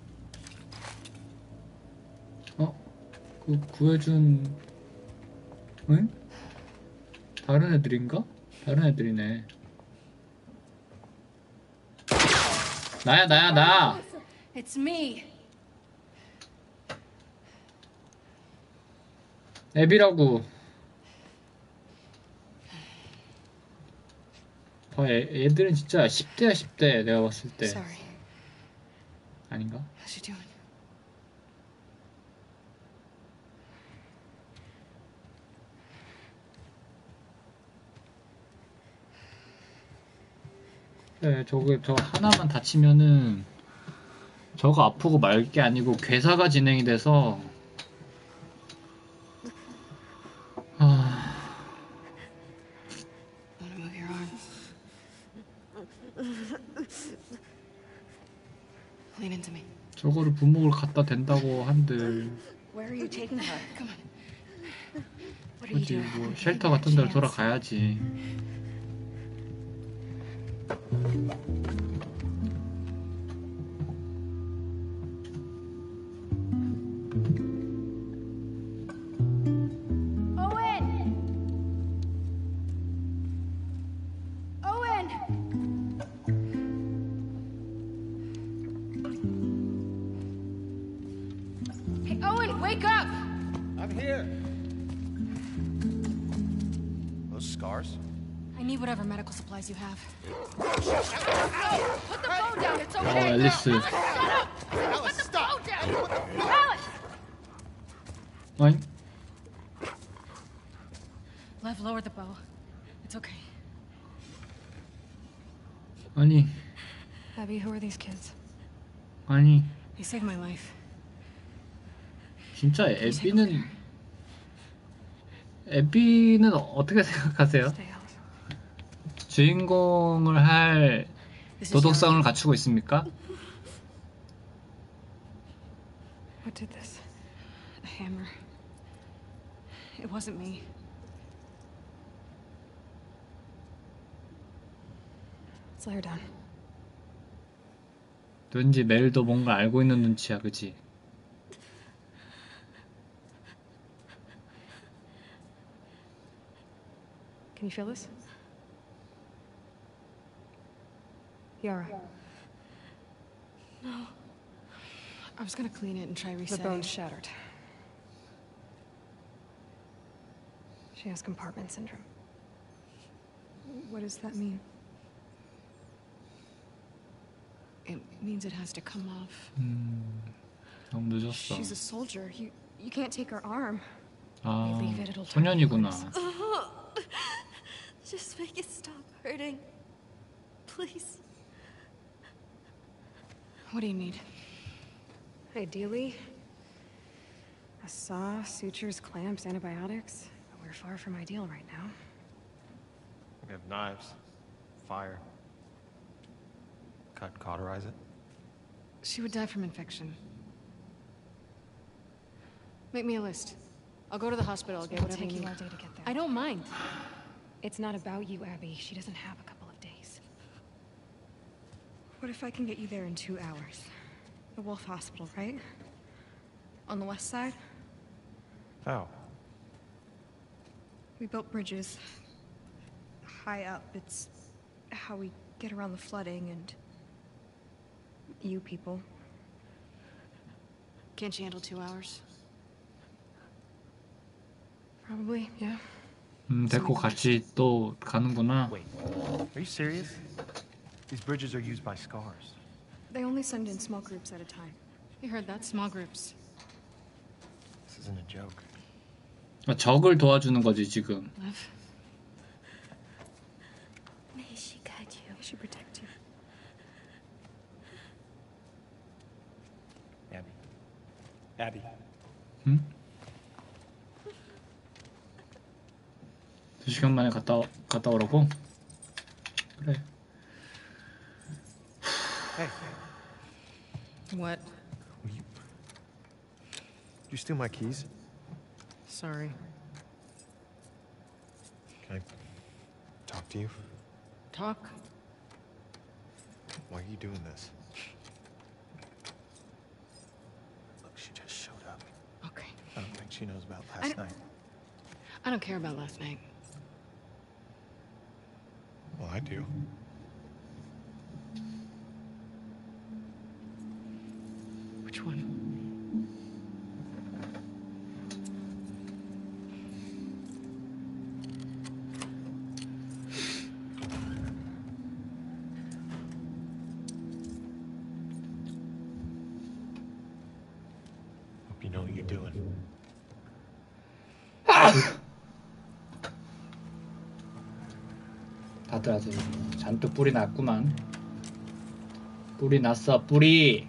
어? 그 구해준 응? 다른 애들인가? 다른 애들이네. 나야 나야 나. It's me. 애비라고. 봐, 애, 애들은 진짜 십 대야 십 대 내가 봤을 때. Sorry. 아닌가? How's she doing? 네, 저거 저 하나만 다치면은 저거 아프고 말 게 아니고 괴사가 진행이 돼서 아... Want to move your arm? Lean into me. 저거를 부목을 갖다 댄다고 한들 Where are you taking her? Come on. What are you 어디 doing? 뭐 쉘터 같은 데로 돌아가야지. Owen! Owen! Hey, Owen, wake up! I'm here. Those scars? I need whatever medical supplies you have. Put the phone down, it's 어 okay. 앨리스. Alice, stop! Alice! 어잉? Lev, lower the bow. It's okay. 아니 Abby, who are these kids? 아니 They saved my life. 진짜 애비는 애비는 어떻게 생각하세요? Stay, Alice. 주인공을 할 This is 도덕성을 your- 갖추고 있습니까? What did this? The hammer. It wasn't me. Let's lay her down. 왠지 멜도 뭔가 알고 있는 눈치야, 그치? Can you feel this? Yara. No. I was gonna clean it and try The resetting. bone's shattered. She has compartment syndrome. What does that mean? It means it has to come off. 음, 너무 늦었어. She's a soldier. You you can't take her arm. 아, leave it, it'll turn 소년이구나. Just make it stop hurting. Please. What do you need? Ideally, a saw, sutures, clamps, antibiotics. But we're far from ideal right now. We have knives, fire. Cut, cauterize it. She would die from infection. Make me a list. I'll go to the hospital. I'll get It'll whatever take you you need. all day to get there. I don't mind. It's not about you, Abby. She doesn't have a couple of days. What if I can get you there in two hours? The Wolf Hospital, right? On the west side? Val, We built bridges. High up. It's how we get around the flooding and... you people. Can't you handle two hours? Probably, yeah. 음, 데리고 같이 또 가는구나. wait. Are you serious? These bridges are used by scars. They only send in small groups at a time. You heard that? Small groups. This isn't a joke. 아, 적을 도와주는 거지 지금. Lev? May she guide you. They should protect you. Abby. Abby. 응? 두 시간 만에 갔다 오- 갔다 오라고? 그래. Hey, What? will you... Did you steal my keys? Sorry. Can I talk to you? Talk? Why are you doing this? Look, she just showed up. Okay. I don't think she knows about I last don't- night. I don't care about last night. Well, I do. Which one? Hope you know what you're doing. 다들 아주 잔뜩 뿌리 났구만. 뿌리 났어, 뿌리.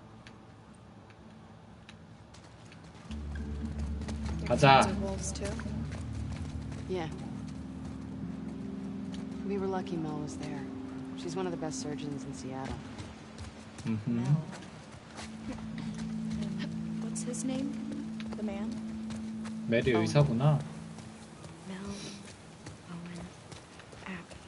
가자. Wolves too? Yeah. We were lucky Mel was there. She's one of the best surgeons in Seattle. 음흠. What's his name? The man? 메리 의사구나. Mel. Owen. Abby.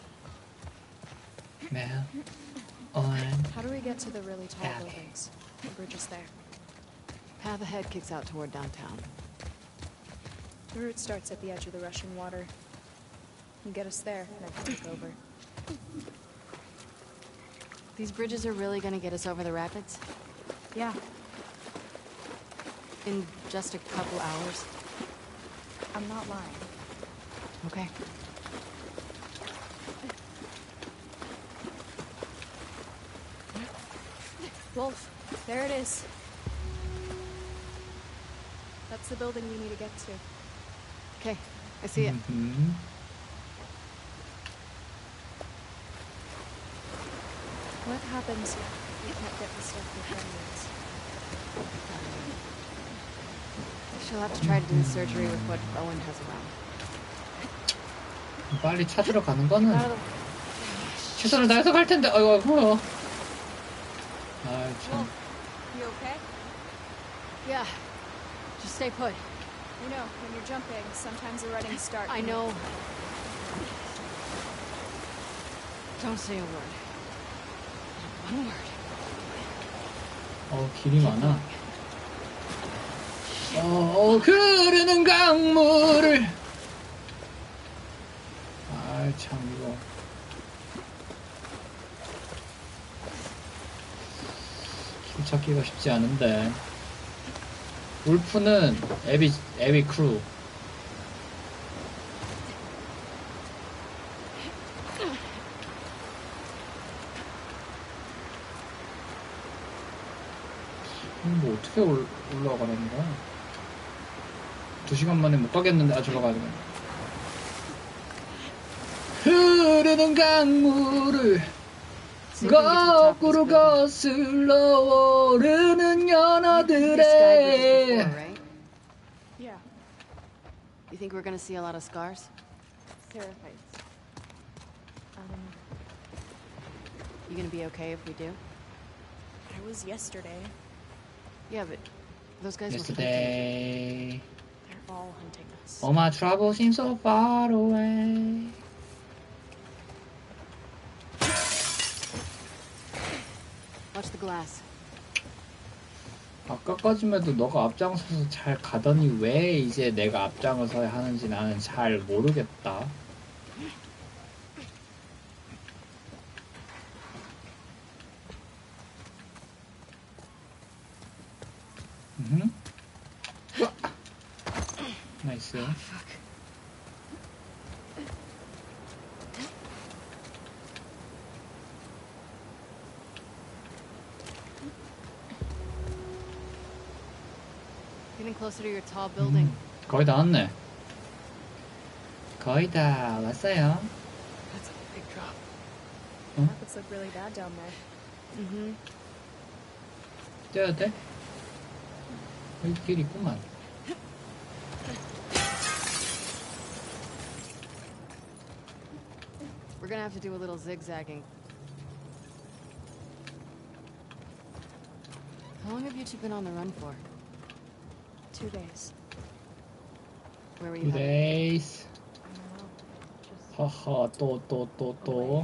멜, 오웬. How do we get to the really tall Abby. buildings? The bridge is there. Path ahead kicks out toward downtown. The route starts at the edge of the rushing water. You get us there, and I can take over. These bridges are really gonna get us over the rapids? Yeah, In just a couple hours? I'm not lying. Okay. Wolf, there it is. That's the building we need to get to. Okay, I see it. 음흠. What happens if we can't get the stuff the friend needs? She'll have to try to do the surgery with what Owen has around. 빨리 찾으러 가는 거는 Out of the... 최선을 다해서 갈 텐데. 아이고, 아이고. 아, 참. You okay? Yeah. Just stay put. You know, when you're jumping, sometimes the running starts. I know. Don't say a word. Not one word. 어, 길이 많아. 어, 어, 흐르는 강물을. 아, 참, 이거. 길 찾기가 쉽지 않은데. 울프는 에비, 에비 크루. 뭐 어떻게 올, 올라가라는 거야? 두 시간 만에 못 가겠는데, 아, 저러 가야 되겠네. 흐르는 강물을 거꾸로 거슬러 오르는 연어들의 right? Yeah, You think we're gonna see a lot of scars? Seraphites. Um, You gonna be okay if we do? I was yesterday. Yeah, but those guys were hunting. Yesterday They're all hunting us. all my troubles seem so far away. Watch the glass. 아까까지만 해도 너가 앞장서서 잘 가더니 왜 이제 내가 앞장서야 하는지 나는 잘 모르겠다. 음. 우와. 나이스. Getting closer to your tall building. 거의 다 왔네. 거의 다 왔어요. That's a big drop. Rapids look really bad down there. Mm-hmm. 뛰어야 돼? 여기 길 있구만. We're gonna have to do a little zigzagging. How long have you two been on the run for? Two days. Where were you Two headed? days. I don't know. Just 허허 또 또 또 또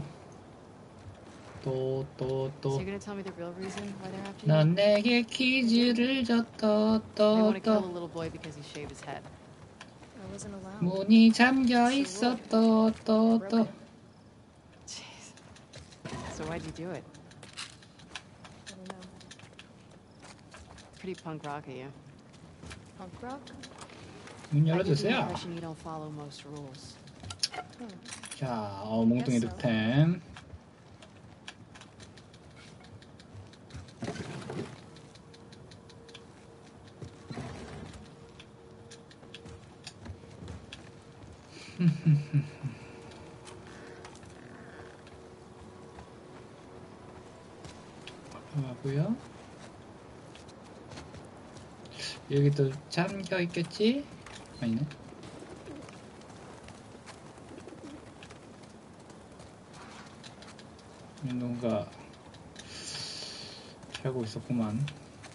또 또 So 또 you're gonna tell me the real reason why they're after you? 넌 내게 퀴즈를 줬다 They want to kill a 또또 little boy because he shaved his head. I wasn't allowed. 문이 잠겨 있어 또또또 Broke it. Jeez. So why'd you do it? I don't know. Pretty punk rock of you. Punk rock? 문 I get the 열어주세요. impression you don't follow most rules. 자, 어, 몽둥이 Yes, 득템. 하고요. 여기 또 잠겨 있겠지? 아니네. 누군가 살고 있었구만.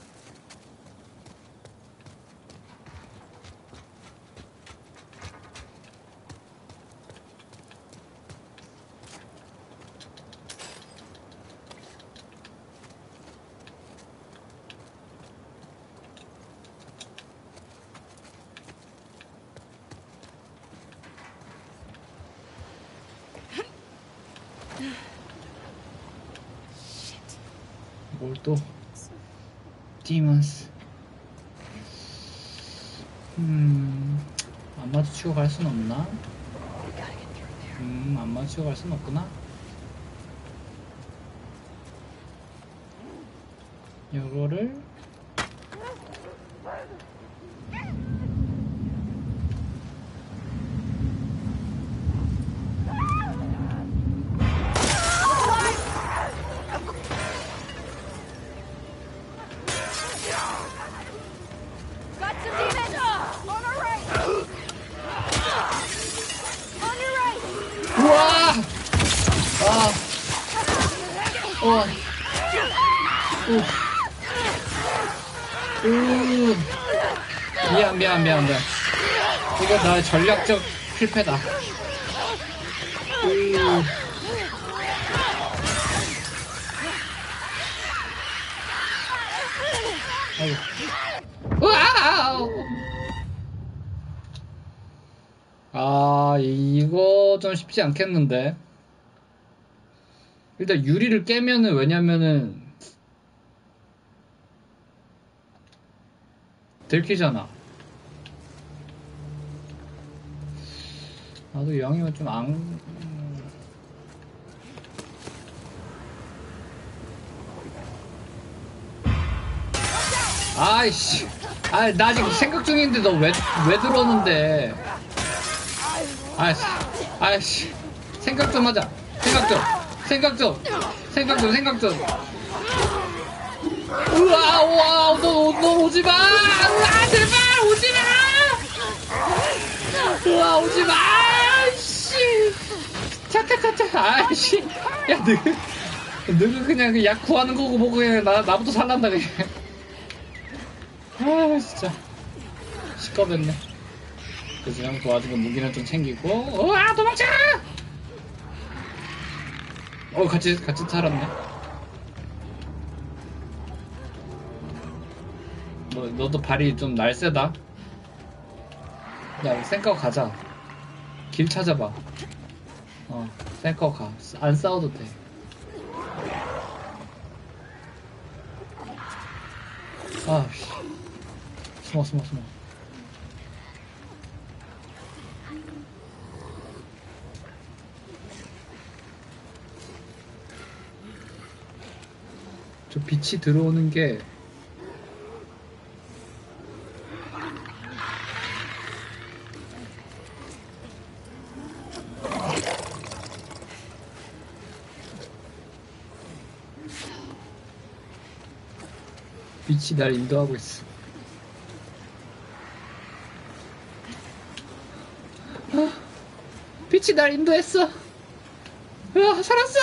뭘 또? 디먼스. 음, 안 마주치고 갈 순 없나? 음, 안 마주치고 갈 순 없구나. 요거를 Got some demons! On our right! On your right! 우와! 아, 어, 우, 우, 미안, 미안, 미안, 미안. 이거 나의 전략적 실패다. 우, 아이고. 와우! 아, 이거 좀 쉽지 않겠는데. 일단 유리를 깨면은, 왜냐면은 들키잖아. 나도 이왕이면 좀 안... 아이씨. 아, 나 지금 생각 중인데 너 왜, 왜 들어오는데. 아이씨. 아이씨. 생각 좀 하자. 생각 좀. 생각 좀. 생각 좀, 생각 좀. 우와, 우와, 너, 너 오지 마! 우와, 제발, 오지 마! 우와, 오지 마! 씨! 차차차차, 아이씨. 야, 너그, 너그 그냥 그 약 구하는 거고 보고 그냥 나, 나부터 살란다, 그냥. 아, 진짜. 시끄럽네. 그래서 그냥 도와주고 무기는 좀 챙기고, 우와, 도망쳐! 어, 같이, 같이 살았네. 너, 너도 발이 좀 날쌔다. 야, 센거 가자. 길 찾아봐. 어, 센거 가. 안 싸워도 돼. 아, 씨. 숨어, 숨어, 숨어. 저 빛이 들어오는 게 빛이 날 인도하고 있어. 아, 빛이 날 인도했어. 아, 살았어.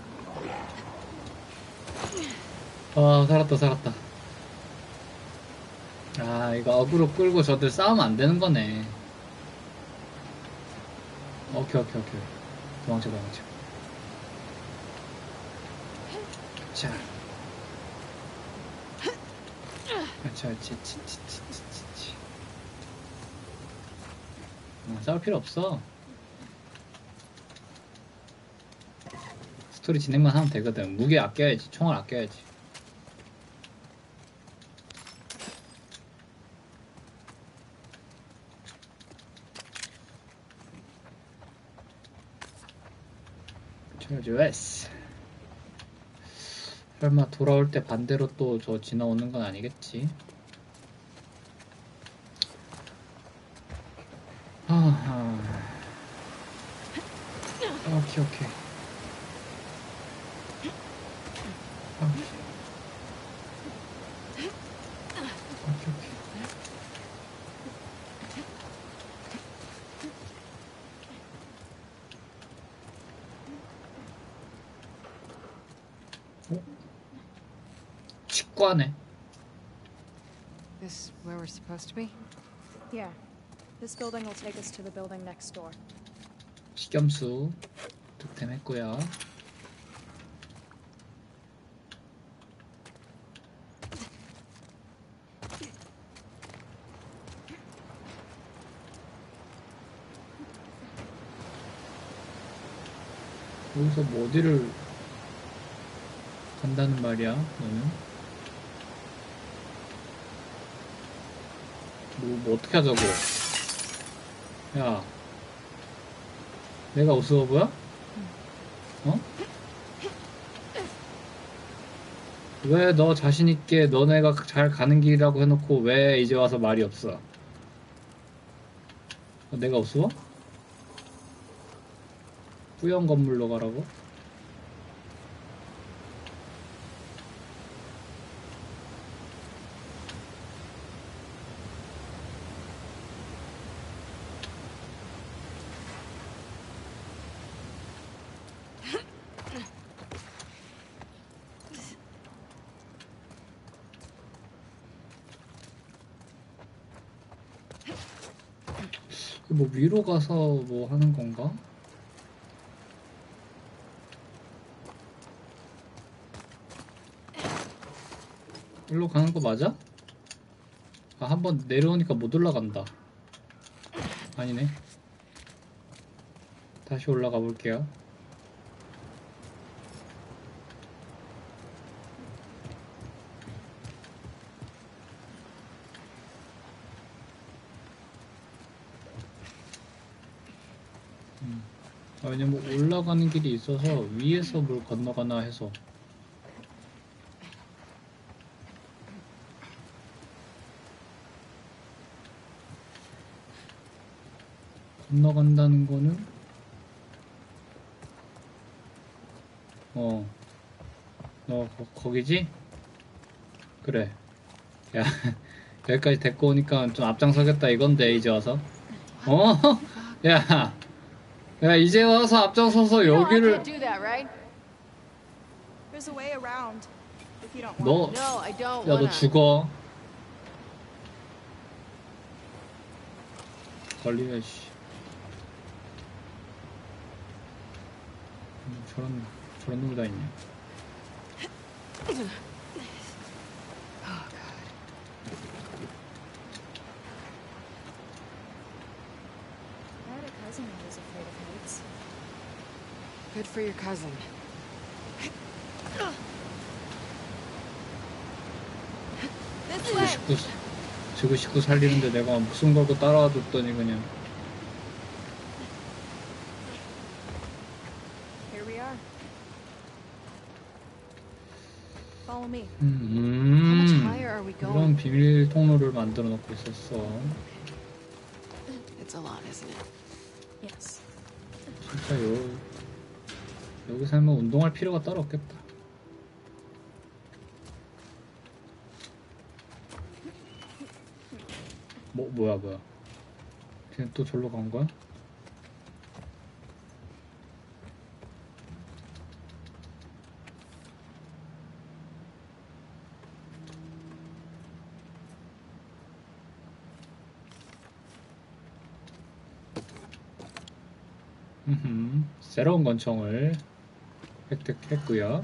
아, 살았다, 살았다. 아, 이거 어그로 끌고 저들 싸우면 안 되는 거네. 오케이, 오케이, 오케이. 도망쳐, 도망쳐. 자. 그렇지, 그렇지, 치, 치, 치, 치, 치, 치. 어, 싸울 필요 없어. 스토리 진행만 하면 되거든. 무기 아껴야지, 총알 아껴야지. 좋았어. 설마 돌아올 때 반대로 또 저 지나오는 건 아니겠지? 아하. 오케이, 오케이. 아. 오케이, 오케이. 어? 치과네. This where we're supposed to be? Yeah. This building will take us to the building next door. 식염수 득템했고요. 여기서 뭐 어디를 간다는 말이야, 너는? 뭐, 뭐 어떻게 하자고? 야, 내가 우스워보여? 어? 왜 너 자신있게 너네가 잘 가는 길이라고 해놓고 왜 이제 와서 말이 없어? 내가 우스워? 뿌연 건물로 가라고? 뭐 위로 가서 뭐 하는 건가? 일로 가는 거 맞아? 아, 한번 내려오니까 못 올라간다. 아니네. 다시 올라가 볼게요. 왜냐면 올라가는 길이 있어서 위에서 뭘 건너가나 해서. 건너간다는 거는 어, 너 거, 거기지? 그래. 야, 여기까지 데리고 오니까 좀 앞장서겠다 이건데 이제 와서. 어? 야, 야 이제 와서 앞장서서 You know I 여기를 can't do that, right? There's a way around if you don't want. 너, No, I don't 야 너 wanna. 죽어. 걸리네 씨. 음, 저런 저런 놈이 다 있네. I had a cousin who was afraid of heights. Good for your cousin. 지구 식구 지구 식구 살리는데 내가 목숨 걸고 따라와 줬더니 그냥. Here we are. Follow me. 음, How much higher are we 이런 going? 비밀 통로를 만들어 놓고 있었어. It's a lot, isn't it? Yes. 진짜 요 여기 살면 운동할 필요가 따로 없겠다. 뭐 뭐야 뭐야? 그냥 또 절로 간 거야? 음, 새로운 권총을 획득했고요.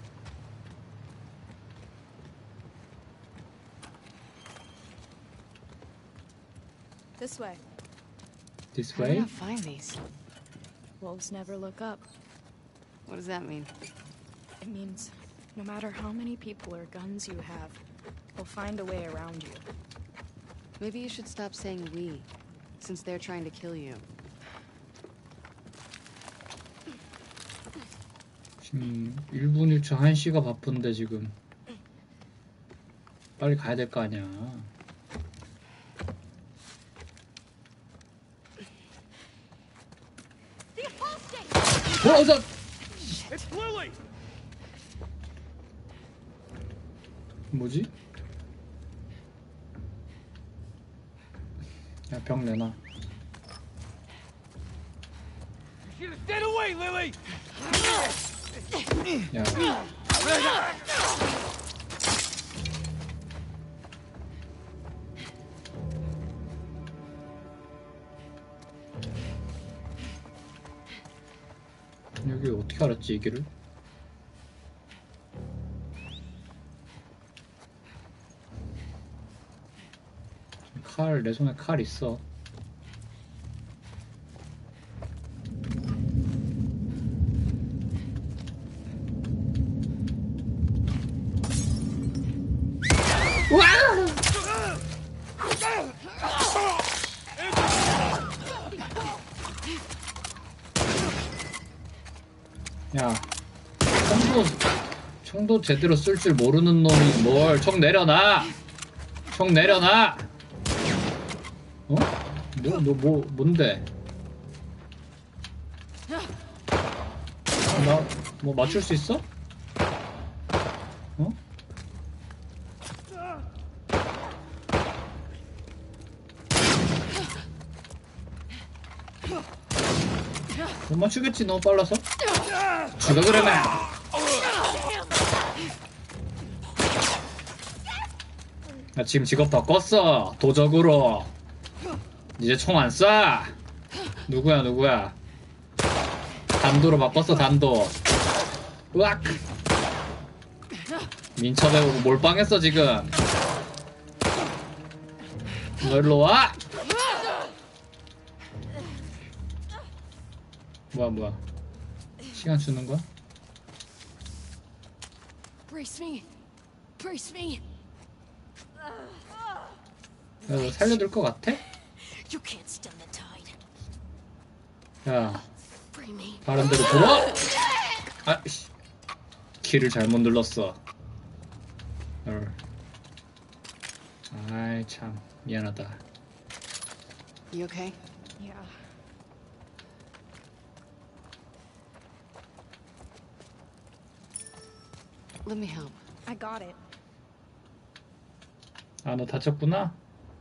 This way. This How did way? I find these? Wolves never look up. What does that mean? It means no matter how many people or guns you have, they'll find a way around you. Maybe you should stop saying we, since they're trying to kill you. 지금 일 분 일 초 한 시가 바쁜데 지금 빨리 가야 될 거 아니야. 어, 저 It's Lily! 뭐지? 야, 병 내놔. Get it dead away, Lily! 야, 여기 어떻게 알았지 이 길을? 칼, 내 손에 칼 있어. 야, 총도, 총도 제대로 쓸 줄 모르는 놈이 뭘, 총 내려놔! 총 내려놔! 어? 뭐, 너 뭐, 뭔데? 나, 뭐 맞출 수 있어? 어? 못 맞추겠지, 너무 빨라서? 죽어, 그러면! 나 지금 직업 바꿨어! 도적으로! 이제 총 안 쏴! 누구야, 누구야? 단도로 바꿨어, 단도. 으악! 민첩해보고 몰빵했어, 지금. 너 일로 와! 뭐야, 뭐야. 시간 주는 거야? Brace me. Brace me. 야, 너 살려줄 것 같아? You can't stem the tide. 야, Free me. 바른 대로 돌아. 아, 씨. 키를 잘못 눌렀어. 헐. 아이 참 미안하다. You okay? Yeah. Let me help. I got it. 아, 너 다쳤구나?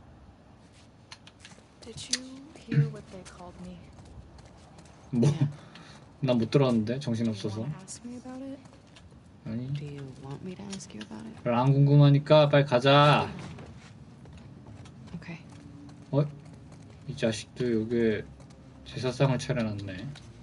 Did you hear what they called me? 뭐? 난 못 들었는데 정신 You 없어서. wanna ask me about it? 아니. Do you want me to ask you about it? 별로 안 궁금하니까 빨리 가자. Okay. 어? 이 자식도 여기에 제사상을 차려놨네.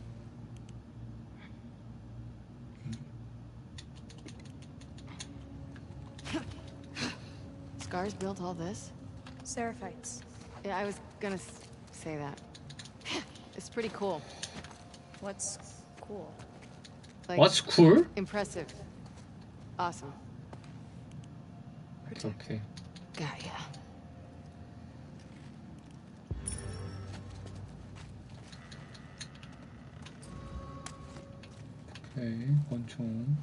Scars built all this? Seraphites. Yeah, I was gonna s- say that. It's pretty cool. What's cool? Like, What's cool? impressive. Awesome. 오케이. Got ya. 오케이. 권총.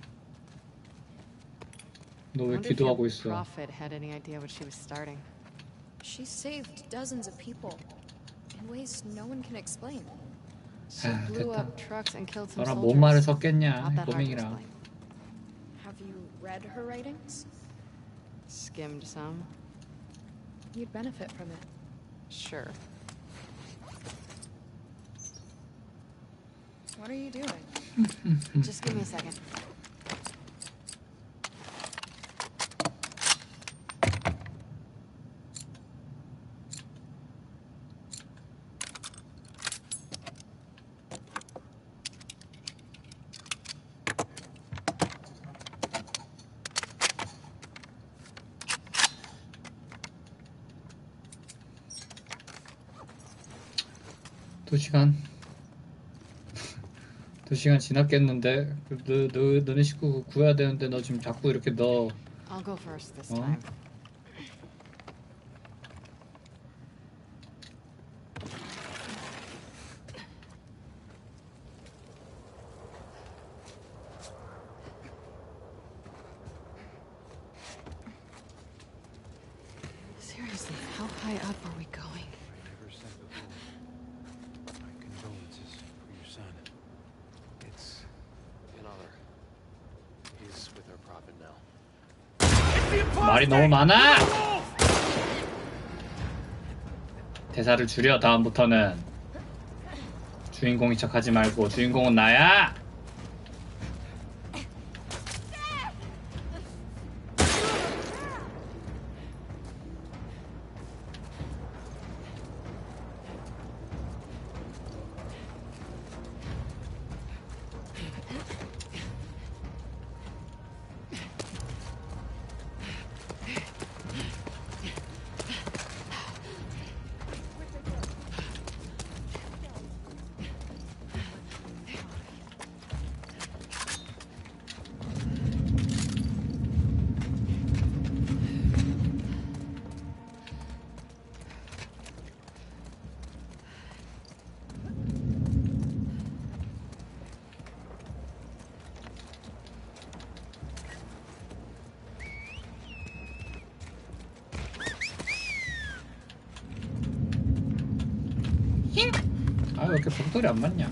너 왜 Wonder if 기도하고 your 있어? prophet had any idea what she was starting. She saved dozens of people in ways no one can explain. She Ah, blew 됐다. up trucks and killed some 너랑 soldiers. 뭔 말을 Not 섞겠냐, that hard to 꼬맹이랑. explain. Have you read her writings? Skimmed some. You'd benefit from it. Sure. What are you doing? Just give me a second. 두 시간. 두 시간 지났겠는데? 너, 너, 너네 식구 구해야 되는데 너 지금 자꾸 이렇게 너 I'll go first this 어? time. Seriously, how high up are we going? Never said before. My condolences for your son. It's an honor. He's with our prophet now. 말이 너무 많아! 대사를 줄여. 다음부터는 주인공인 척 하지 말고 주인공은 나야! 아, 왜 이렇게 벽돌이 안 맞냐?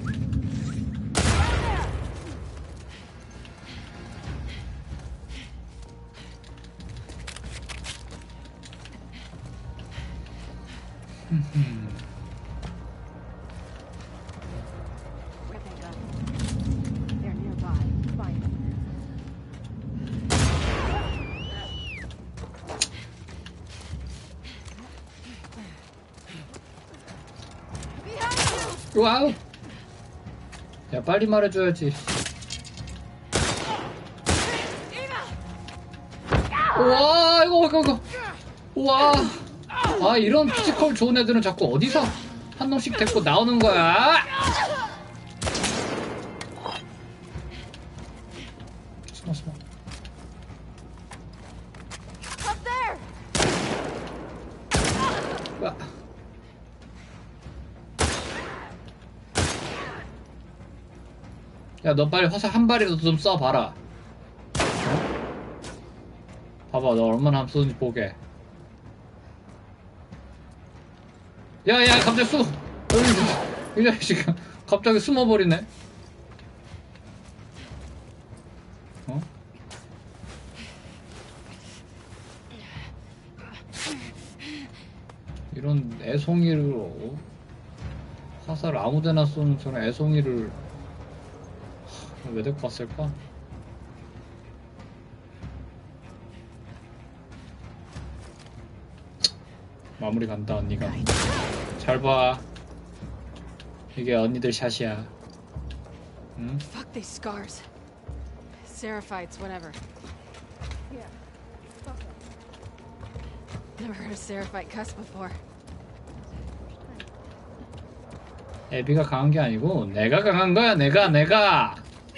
Where'd they go? They're nearby. Find them. 와우! 야, 빨리 말해줘야지. 우와, 이거, 이거, 이거. 우와. 아, 이런 피지컬 좋은 애들은 자꾸 어디서 한 놈씩 데리고 나오는 거야? 숨어, 숨어. Up there! 와. 야, 너 빨리 화살 한 발이라도 좀 쏴봐라. 어? 봐봐, 너 얼마나 한번 쏘는지 보게. 야, 야, 갑자기 숨어! 여기, 이 자식아, 갑자기 숨어버리네? 어? 이런 애송이를, 어? 화살 아무데나 쏘는 저런 애송이를 왜 데리고 왔을까? 마무리 간다 언니가. 잘 봐. 이게 언니들 샷이야. 응? Fuck these scars. Seraphites, whatever. Yeah. Never heard a Seraphite cuss before. 애비가 강한 게 아니고 내가 강한 거야. 내가 내가.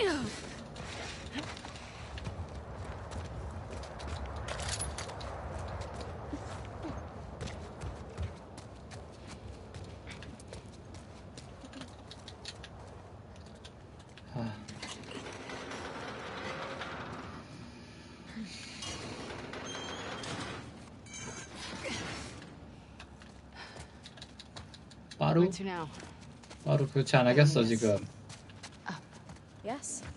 아. 빠루? Where to now? 빠루 그렇지 않겠어 지금. Yes.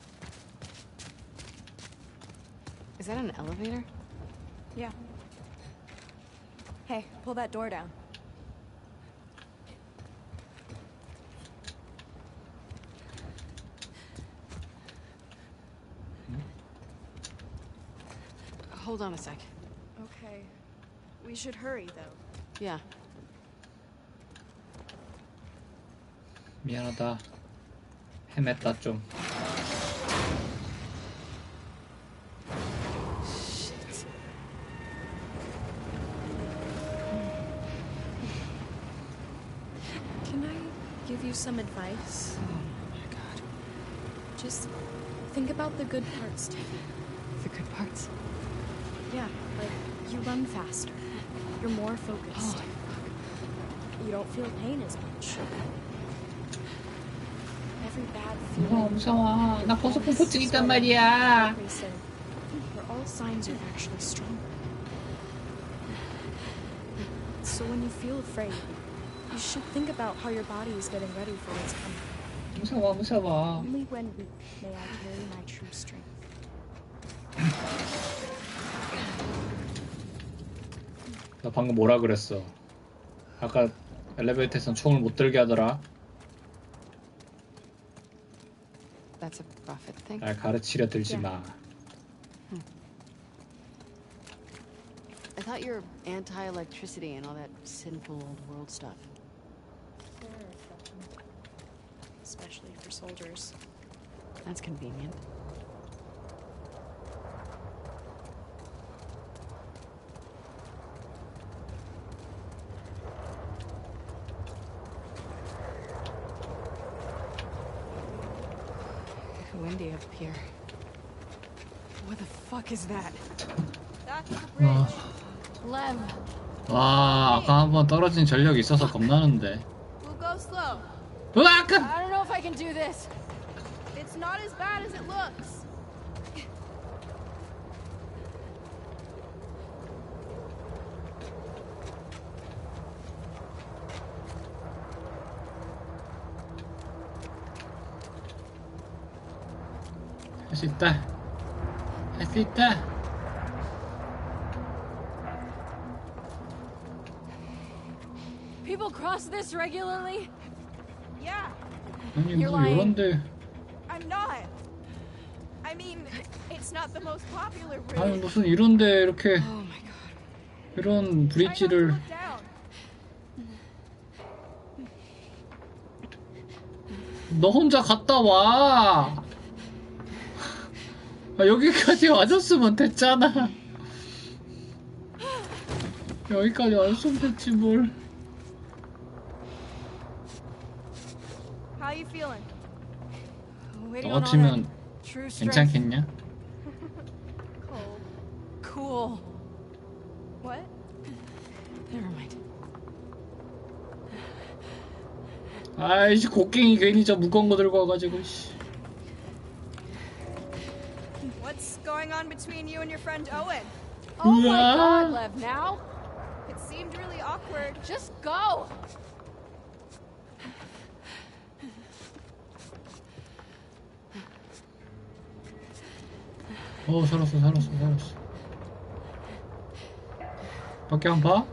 Is that an elevator? Yeah. Hey, pull that door down. Hold on a sec. Okay. We should hurry, though. Yeah. 미안하다. 헤맸다 좀. Can I give you some advice? Oh my god. Just think about the good parts, Tiff. The good parts. Yeah, like you run faster. You're more focused. Oh, You don't feel pain as much. Every bad 무서워 feeling. 무서워. 나 버섯 공포증 있단 sweating, 말이야. increasing, are all signs you're actually stronger. So when you feel afraid, you should think about how your body is getting ready for what's coming. 무서워 무서워. Only when weak may I carry my true strength. 나 방금 뭐라 그랬어? 아까 엘리베이터에선 총을 못 들게 하더라. that's a Prophet thing. 날 가르치려 들지 마. I thought you're anti-electricity and all that sinful old world stuff. Especially for soldiers. That's convenient. Windy up here. What the fuck is that? That's the bridge. Lev. 와 아까 한번 떨어진 전력이 있어서 겁나는데. We'll go slow. 으악! I don't know if I can do this. It's not as bad as it looks. 할 수 있다. 할 수 있다. People cross this regularly? Yeah, 아니 You're 뭐 lying. 이런데. I'm not. I mean, it's not the most popular route. 아니 무슨 이런데 이렇게 Oh my god. 이런 Try not to 브릿지를. look down. 너 혼자 갔다 와. 아, 여기까지 와줬으면 됐잖아. 여기까지 왔으면 됐지 뭘. How you feeling? Waiting 너 on all 같으면 that true strength. 괜찮겠냐? Cold. Cool. What? Never mind. 아이씨 곡괭이 괜히 저 무거운 거 들고 와가지고 씨. going on between you and your friend Owen? Oh my Uah. god, Lev, now? It seemed really awkward. Just go! 어 살았어 살았어 살았어. 밖에 한 봐?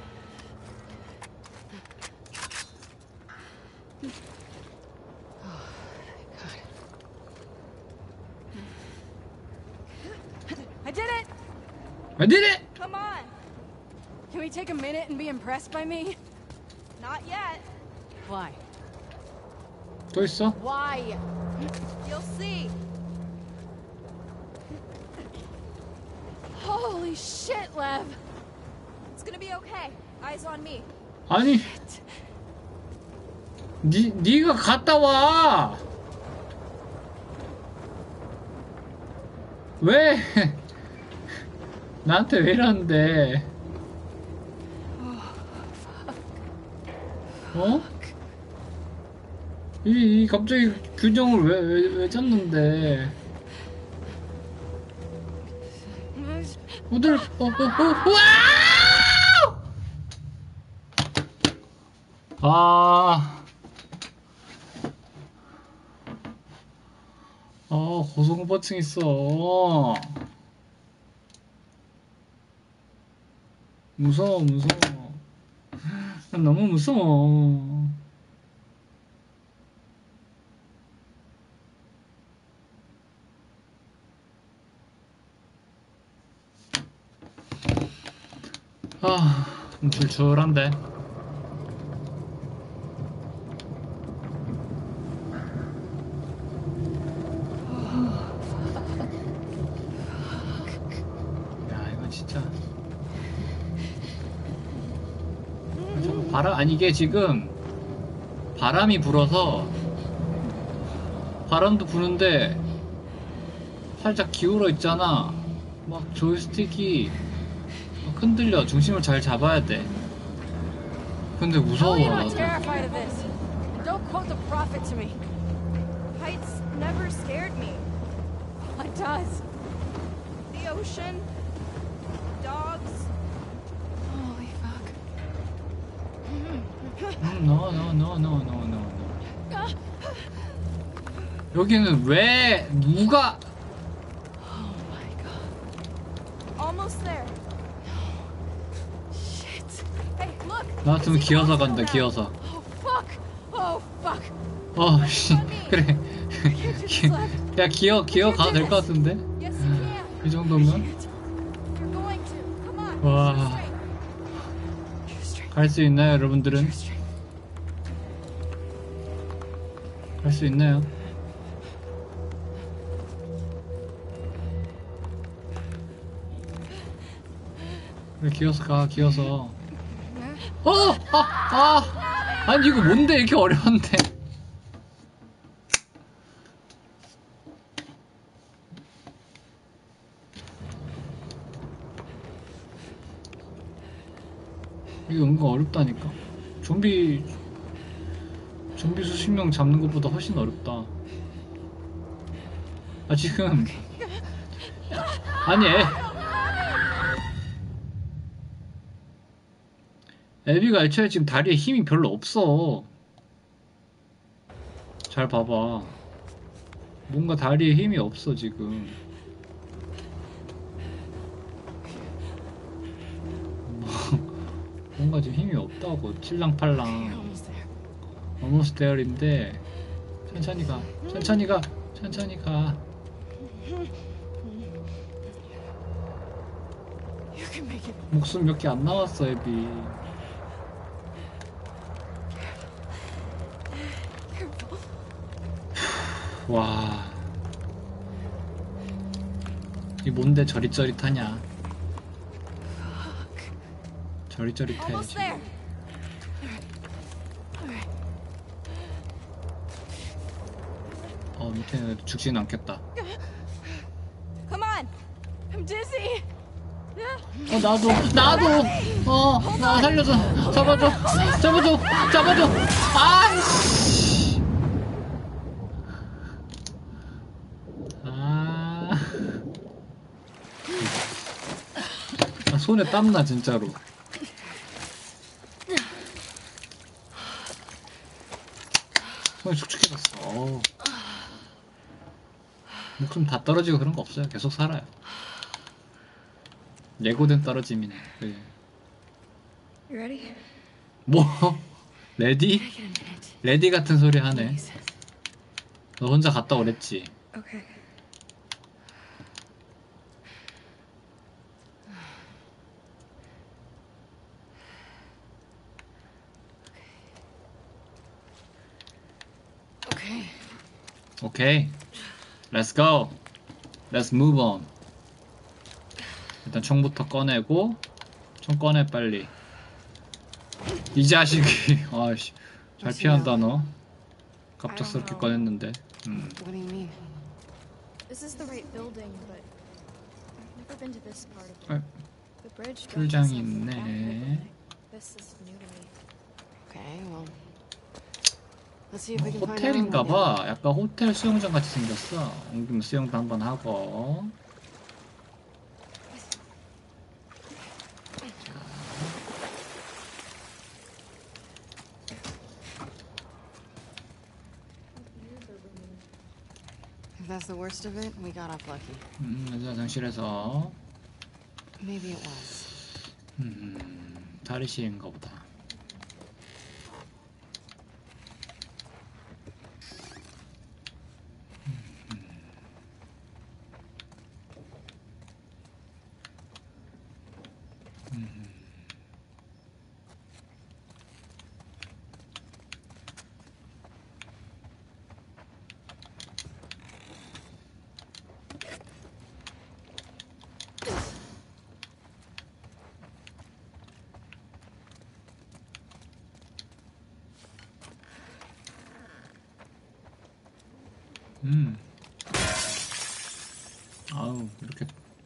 I did it! I did it! Come on. Can we take a minute and be impressed by me? Not yet. Why? 또 있어? Why? You'll see. Holy shit, Lev! It's gonna be okay. Eyes on me. 아니 니, 니가 갔다 와! 왜? 나한테 왜 이러는데? 어? 이, 이 갑자기 규정을 왜, 왜, 왜 짰는데? 어딜, 어, 어, 어, 우와! 아, 아, 고소공포증 있어. 무서워, 무서워. 난 너무 무서워. 아, 좀 출출한데. 야, 이거 진짜. 좀 바람, 아니 이게 지금 바람이 불어서 바람도 부는데 살짝 기울어 있잖아. 막 조이스틱이 막 흔들려. 중심을 잘 잡아야 돼. 근데 무서워. How are you not 나도. terrified of this? And don't quote the prophet to me. Heights never scared me. It does. The ocean, dogs. Holy fuck. 음, no, no, no, no, no, no, no. 여기는 왜 누가 Oh my god. Almost there. Shit. Hey, look. 나 같으면 기어서 간다. 기어서. Oh fuck. Oh fuck. 어, 씨, 그래. 기, 야, 기어, 기어 가도 될 것 같은데? Yes, you can. 이 정도면? You're going to. Come on. 와. Straight. Straight. 갈 수 있나요, 여러분들은? Straight. 갈 수 있나요? 그래, 기어서 가, 기어서. 어! 아! 아! 아니, 이거 뭔데, 이렇게 어려운데? 이거 은근 어렵다니까. 좀비, 좀비 수십 명 잡는 것보다 훨씬 어렵다. 아, 지금. 아니, 애. 애비가 애초에 지금 다리에 힘이 별로 없어. 잘 봐봐. 뭔가 다리에 힘이 없어, 지금. 뭔가 지금 힘이 없다고. 칠랑팔랑. Almost there. almost there인데 천천히 가. 천천히 가. 천천히 가. You can make it. 목숨 몇 개 안 남았어, 애비. 와. 이 뭔데 저릿저릿하냐. 저릿저릿해. Almost 지금. there. 어, 밑에는 죽지는 않겠다. Come on. I'm dizzy. 어, 나도, 나도! 어, 나 살려줘. 잡아줘. 잡아줘. 잡아줘. 아이씨. 아. 손에 땀나 진짜로. 손이 축축해졌어. 어우. 목숨 다 떨어지고 그런 거 없어요. 계속 살아요. 예고된 떨어짐이네. 그래. You ready? 뭐? 레디? 레디 같은 소리 하네. 너 혼자 갔다 오랬지. Okay. Okay. 오케이. Let's go. Let's move on. 일단 총부터 꺼내고 총 꺼내 빨리. 이 자식이. 아이씨. 잘 피한다 너. 갑작스럽게 꺼냈는데. 음. What do you mean? This is the right building, but I've never been to this part of 아, it. The bridge 풀장이 doesn't sound 있네. familiar. This is new to me. Okay, well, let's see if we can find out. 호텔인가봐. 약간 호텔 수영장 같이 생겼어. 온 김에 수영도 한번 하고. If that's the worst of it, we got off lucky. 음, 여자 화장실에서. Maybe it was. 음, 탈의실인가 보다. 음. 아우, 이렇게.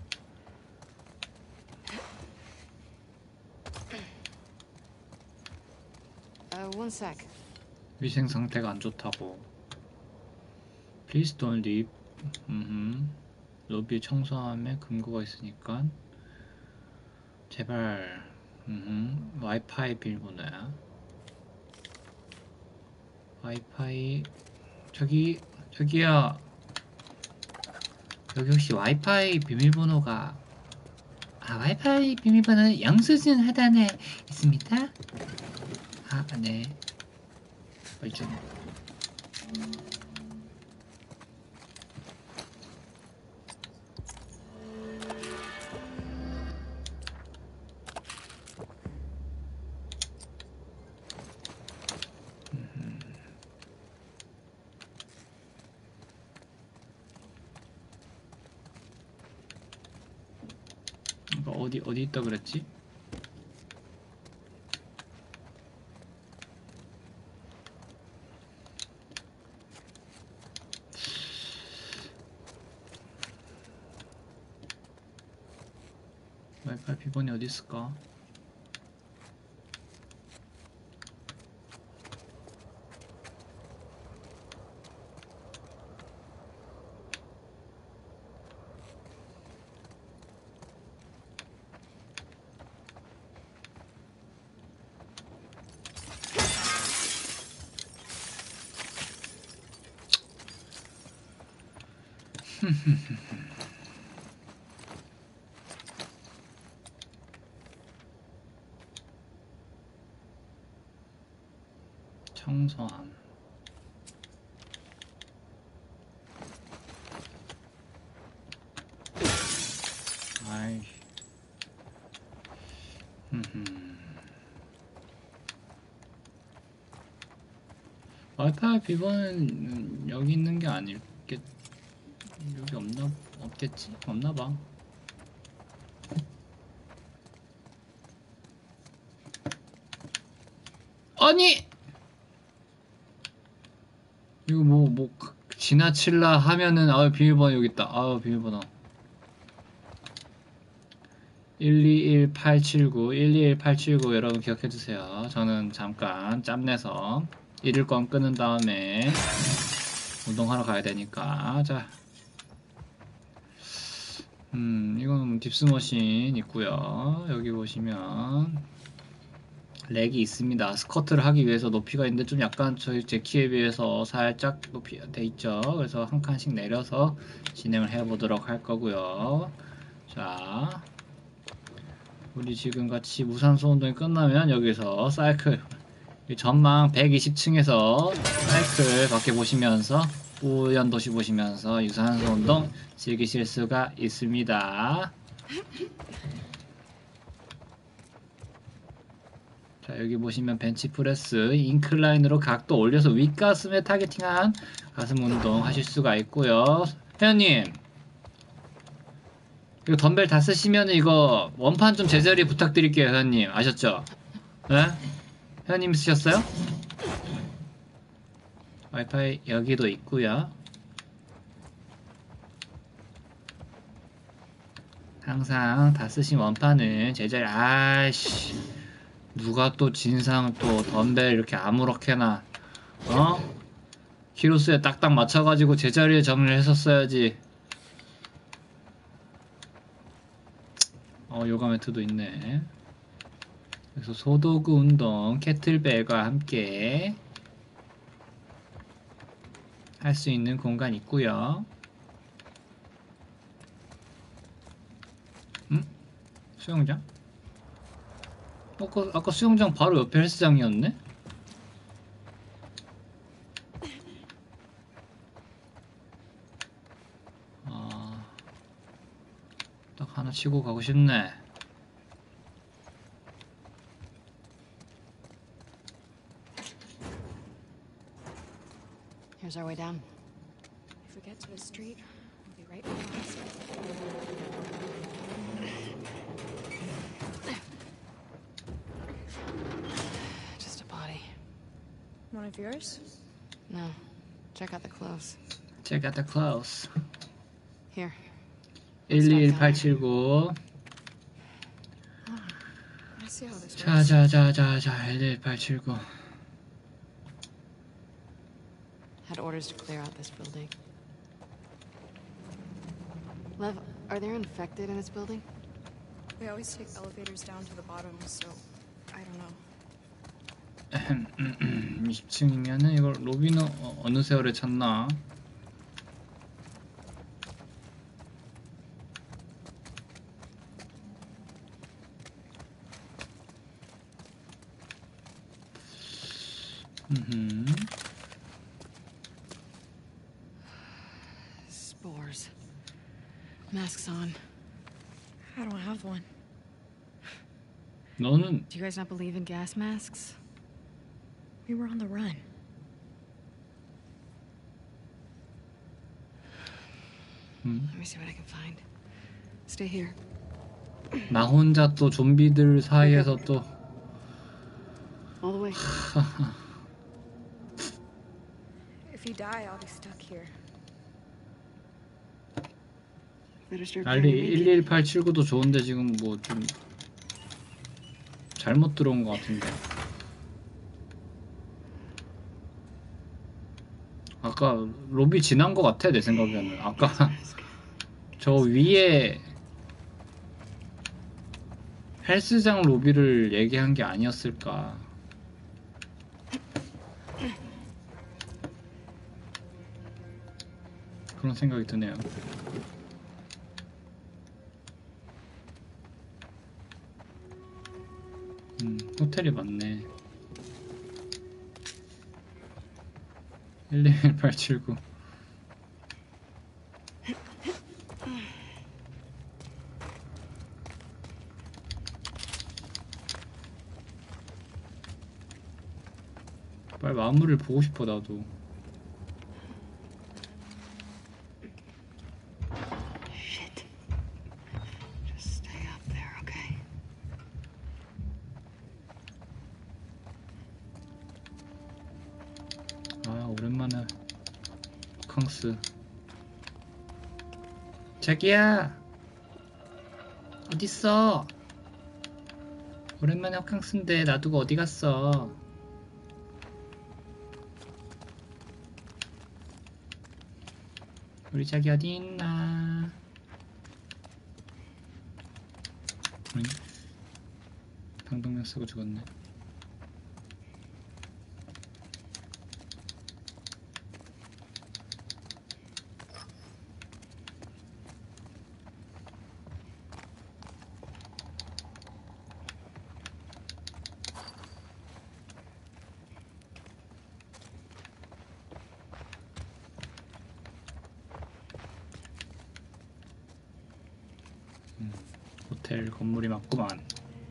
Uh, one sec. 위생 상태가 안 좋다고. Please don't leave. 음. 로비 청소함에 금고가 있으니까. 제발. 음. 와이파이 비밀번호야. 와이파이. 저기. 저기요. 여기 혹시 와이파이 비밀번호가 아 와이파이 비밀번호는 영수증 하단에 있습니다. 아 네. 얼좀 어디 어디 있다 그랬지? 와이파이 비번이 어디 있을까? 청소함. 아이. 와이파이 비번은 여기 있는 게 아닐겠. 여기 없나 없겠지? 없나 봐. 아니. 이거 뭐, 뭐, 지나칠라 하면은, 아유, 비밀번호 여기 있다. 아유, 비밀번호. 일이일팔칠구, 일이일팔칠구 여러분 기억해주세요. 저는 잠깐 짬내서 일일권 끄는 다음에 운동하러 가야 되니까. 자. 음, 이건 딥스머신 있고요. 여기 보시면 렉이 있습니다. 스쿼트를 하기 위해서 높이가 있는데 좀 약간 저희 제 키에 비해서 살짝 높이가 돼 있죠. 그래서 한 칸씩 내려서 진행을 해 보도록 할 거고요. 자, 우리 지금 같이 무산소 운동이 끝나면 여기서 사이클 이 전망 백이십 층에서 사이클 밖에 보시면서 뿌연 도시 보시면서 유산소 운동 즐기실 수가 있습니다. 자, 여기 보시면 벤치프레스 인클라인으로 각도 올려서 윗가슴에 타겟팅한 가슴 운동 하실 수가 있고요. 회원님, 이거 덤벨 다 쓰시면 이거 원판 좀 제자리 부탁드릴게요. 회원님 아셨죠? 네? 회원님 쓰셨어요? 와이파이 여기도 있고요. 항상 다 쓰신 원판은 제자리. 아이씨, 누가 또 진상 또 덤벨 이렇게 아무렇게나 어? 키로수에 딱딱 맞춰가지고 제자리에 정리를 했었어야지. 어, 요가 매트도 있네. 그래서 소도구 운동 캐틀벨과 함께 할 수 있는 공간 있고요. 음? 수영장? 아까, 아까 수영장 바로 옆에 헬스장이었네? 아, 딱 하나 치고 가고 싶네. Here's our way down. If we get to the street, we'll be right behind Just a body. One of yours? No. Check out the clothes. Check out the clothes. Here. 일이일팔칠구. I see how this works. 자자자자자 일이일팔칠구. Had orders to clear out this building. Lev, are there infected in this building? We always take elevators down to the bottom, so I don't know. 이십 층이면은 이걸 로비는 어, 어느 세월에 찾나? 음흠. Spores. Masks on. I don't have one. 너는 Do you guys not believe in gas masks? We were on the run. 음, Let me see what I can find. Stay here. 나 혼자 또 좀비들 사이에서 또 All the way. If you die, I'll be stuck here. Better start 알리 paying attention. 일일팔칠구도 좋은데 지금 뭐 좀 잘못 들어온 것 같은데. 아까 로비 지난 것 같아 내 생각에는. 아까 저 위에 헬스장 로비를 얘기한 게 아니었을까. 그런 생각이 드네요. 음, 호텔이 많네. 일이일팔칠구. 빨리 마무리를 보고 싶어 나도. Shit. Just stay up there, okay? 아 오랜만에 호캉스. 자기야 어딨어? 오랜만에 호캉스인데 놔두고 어디 갔어? 우리 자기 어디 있나? 응? 방독면 쓰고 죽었네. 음, 호텔 건물이 맞구만.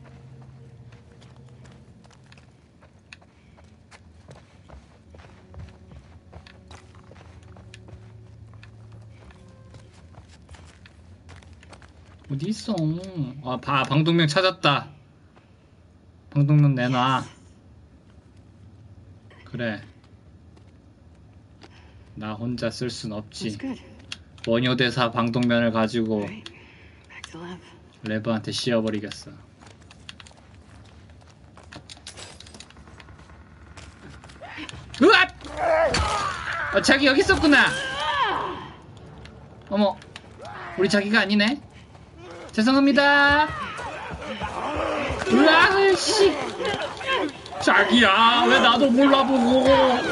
어디 있어? 아, 봐, 방독면 찾았다. 방독면 내놔. 그래. 나 혼자 쓸 순 없지. 원효대사 방독면을 가지고 레브한테 씌워버리겠어. 으앗! 아, 자기 여기 있었구나. 어머, 우리 자기가 아니네. 죄송합니다. 으아, 씨. 자기야, 왜 나도 몰라보고.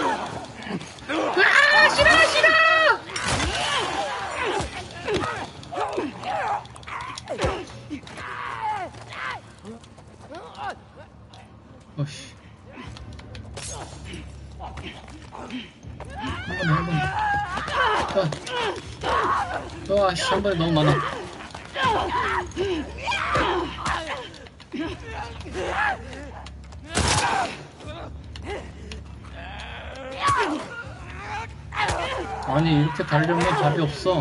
으아, 싫어, 싫어. 어씨. 한 번에, 한 번에. 아, 와, 씨, 한 번에 너무 많아. 아니, 이렇게 달려면 답이 없어.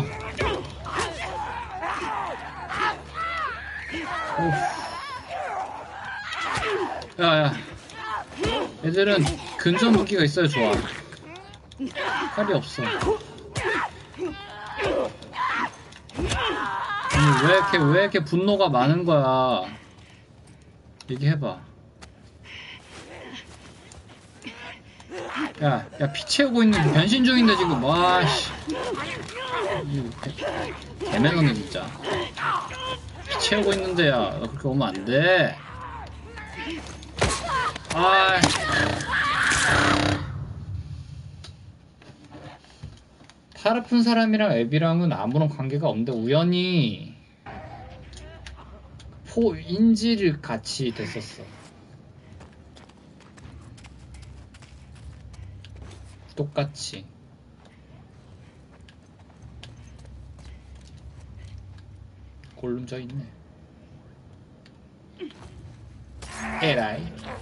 오우. 야야, 애들은 근접 무기가 있어야 좋아. 칼이 없어. 아니, 왜 이렇게 왜 이렇게 분노가 많은 거야? 얘기해봐. 야, 야, 피 채우고 있는 변신 중인데 지금. 와, 씨. 개매너네 진짜. 피 채우고 있는데, 야, 너 그렇게 오면 안 돼. 아. 팔 아픈 사람이랑 애비랑은 아무런 관계가 없는데 우연히 포 인지를 같이 됐었어. 똑같이. 골룸져 있네. 에라이.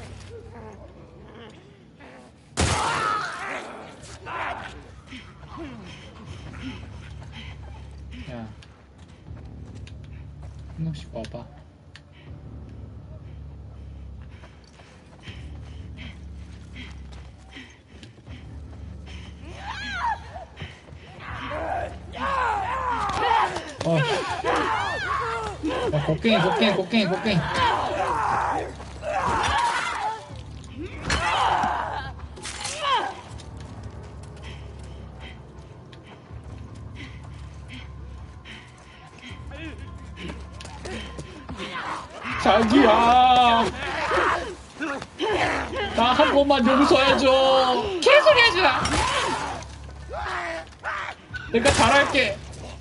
야, 한 명씩 와봐. 어, 어, 곡괭이, 곡괭이, 곡괭이, 곡괭이. 자기야, 나 한 번만 용서해줘. 개소리 하지 마. 내가 잘할게.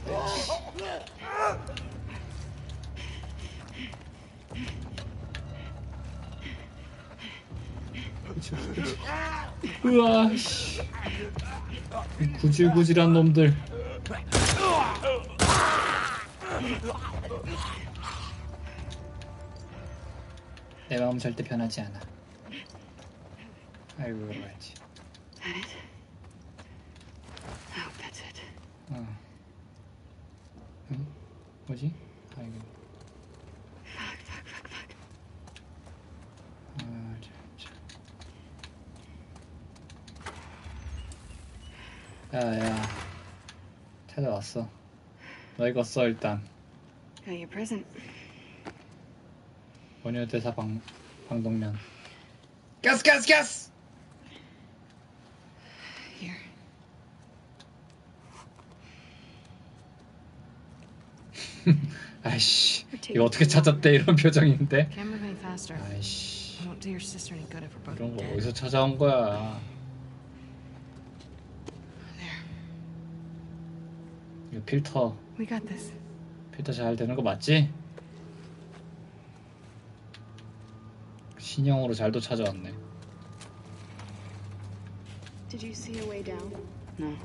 으아, 씨. 구질구질한 놈들. 내 마음 절대 변하지 않아. 아이고, 그러지. 어. 응? 뭐지? 아이고. 아, 참, 참. 야, 야. 찾아왔어. 너 이거 써, 일단. Got your present. 원효대사 방, 방독면. 가스, 가스, 가스! Here. 아이, 아이씨 이거 어떻게 찾았대 이런 표정인데. Can't move any faster. 아이씨 It won't do your sister any good if we're both 이런 거 dead. 어디서 찾아온 거야. There. 이거 필터 We got this. 필터 잘 되는 거 맞지? 신형으로 잘도 찾아왔네. Did you see a way down? No.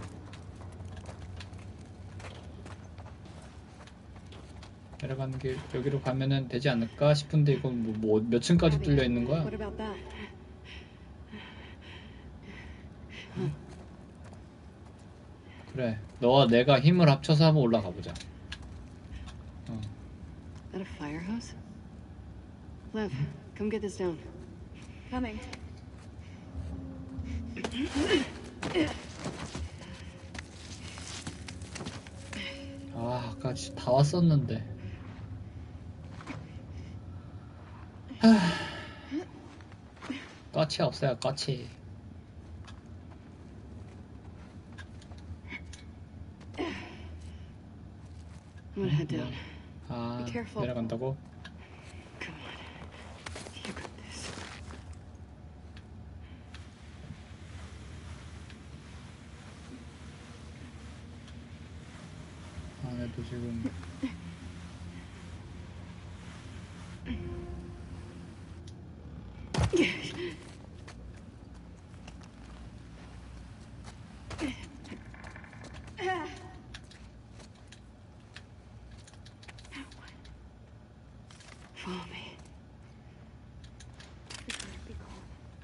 내려가는 길 여기로 가면은 되지 않을까 싶은데 이건 뭐, 뭐 몇 층까지 뚫려 있는 거야? What about that? 그래 너와 내가 힘을 합쳐서 한번 올라가 보자. 어. Is that a fire hose? Lev, come get this down. Coming. 아 아까 진짜 다 왔었는데. 하... 까치 없어요 까치. I'm gonna head down. 아 Be careful. 내려간다고? Come on. You got this. 안에도 지금 Follow me. Be calm.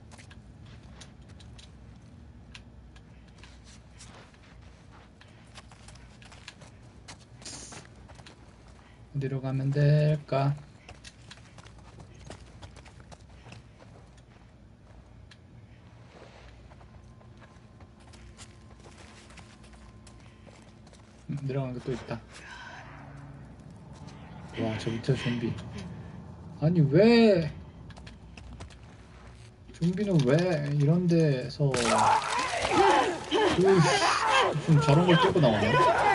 어디로 가면 될까? 음, 내려가는 게 또 있다. 와, 저 밑에 좀비. 아니 왜? 좀비는 왜 이런 데서 으이씨, 무슨 저런 걸 뚫고 나오냐?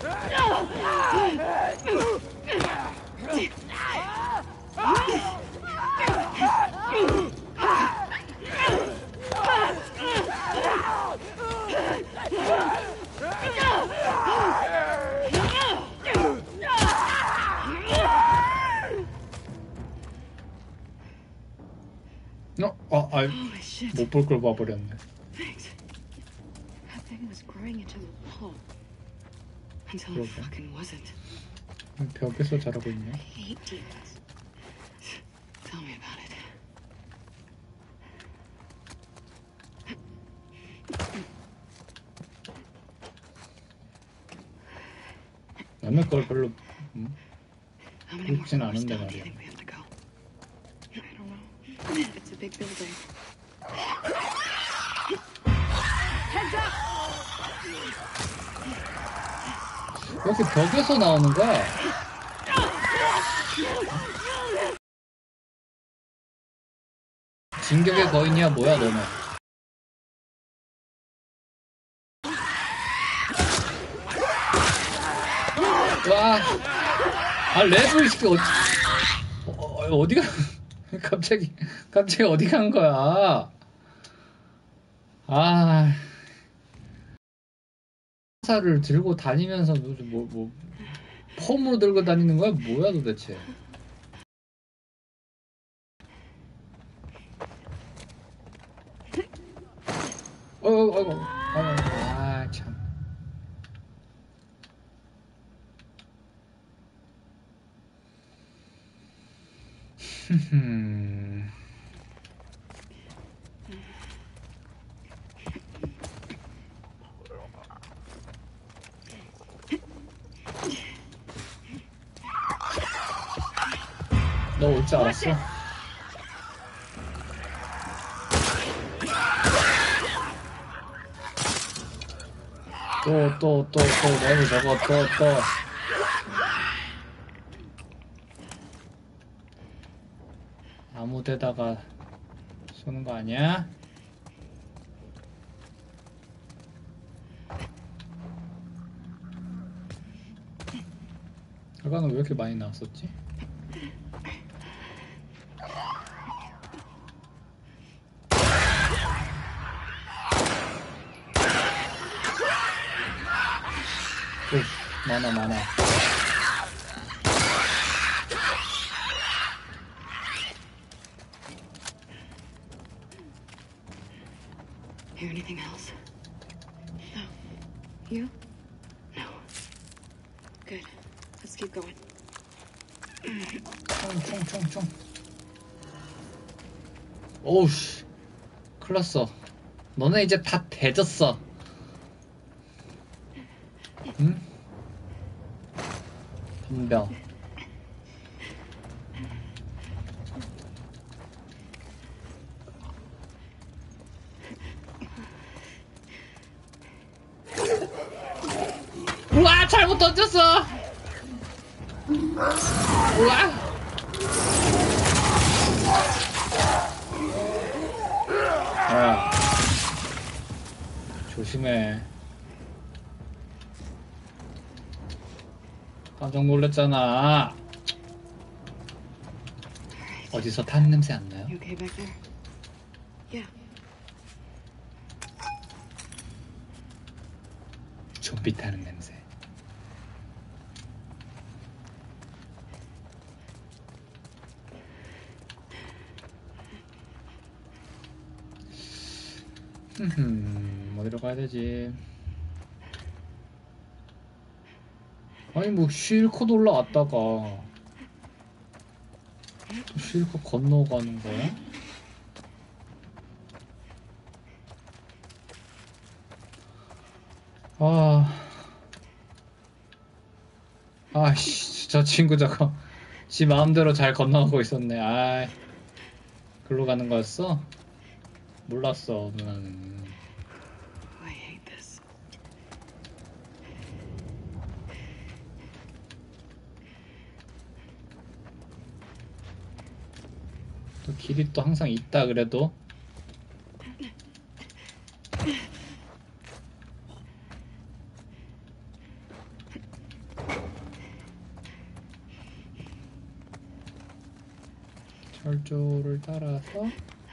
어? 아, 아이, Holy shit. 못 볼 걸 봐버렸네. Thanks. That thing was growing into the wall. Until it 그러게. fucking wasn't. 벽에서 자라고 있네. I hate demons. Tell me about it. 남의 걸 별로 음? How many more 그렇진 floors 않은데 down do 말이야. you think we have to go? I don't know. It's a big building. 왜 이렇게 벽에서 나오는 거야? 진격의 거인이야 뭐야 너는? 와, 아 레드 이스키 어디 어, 어, 어디가 갑자기 갑자기 어디 간 거야? 아, 화살을 들고 다니면서 뭐뭐 뭐, 폼으로 들고 다니는 거야? 뭐야 도대체? 어, 어, 어, 어, 아 참. 흠. 너 올 줄 알았어? 또, 또, 또, 또, 너는 저거, 또, 또. 아무 데다가 쏘는 거 아니야? 배가는 왜 이렇게 많이 나왔었지? 오, 많아 많아. Hear anything else? No. You? No. Good. Let's keep going. 총총총총. 오우씨, 큰일 났어. 너네 이제 다 대졌어. 응? 덤벼. 우와, 잘못 던졌어. 우와. 야, 조심해. 깜짝 놀랐잖아. 어디서 탄 냄새 안 나요? You okay back there? Yeah. 좀비 타는 냄새. 흠, 어디로 가야 되지? 아니 뭐 실컷 올라왔다가 또 실컷 건너가는 거야? 아, 아씨, 저 친구 저거 지 마음대로 잘 건너가고 있었네. 아, 글로 가는 거였어? 몰랐어 누나는. I hate this. 또 길이 또 항상 있다 그래도. 철조를 따라서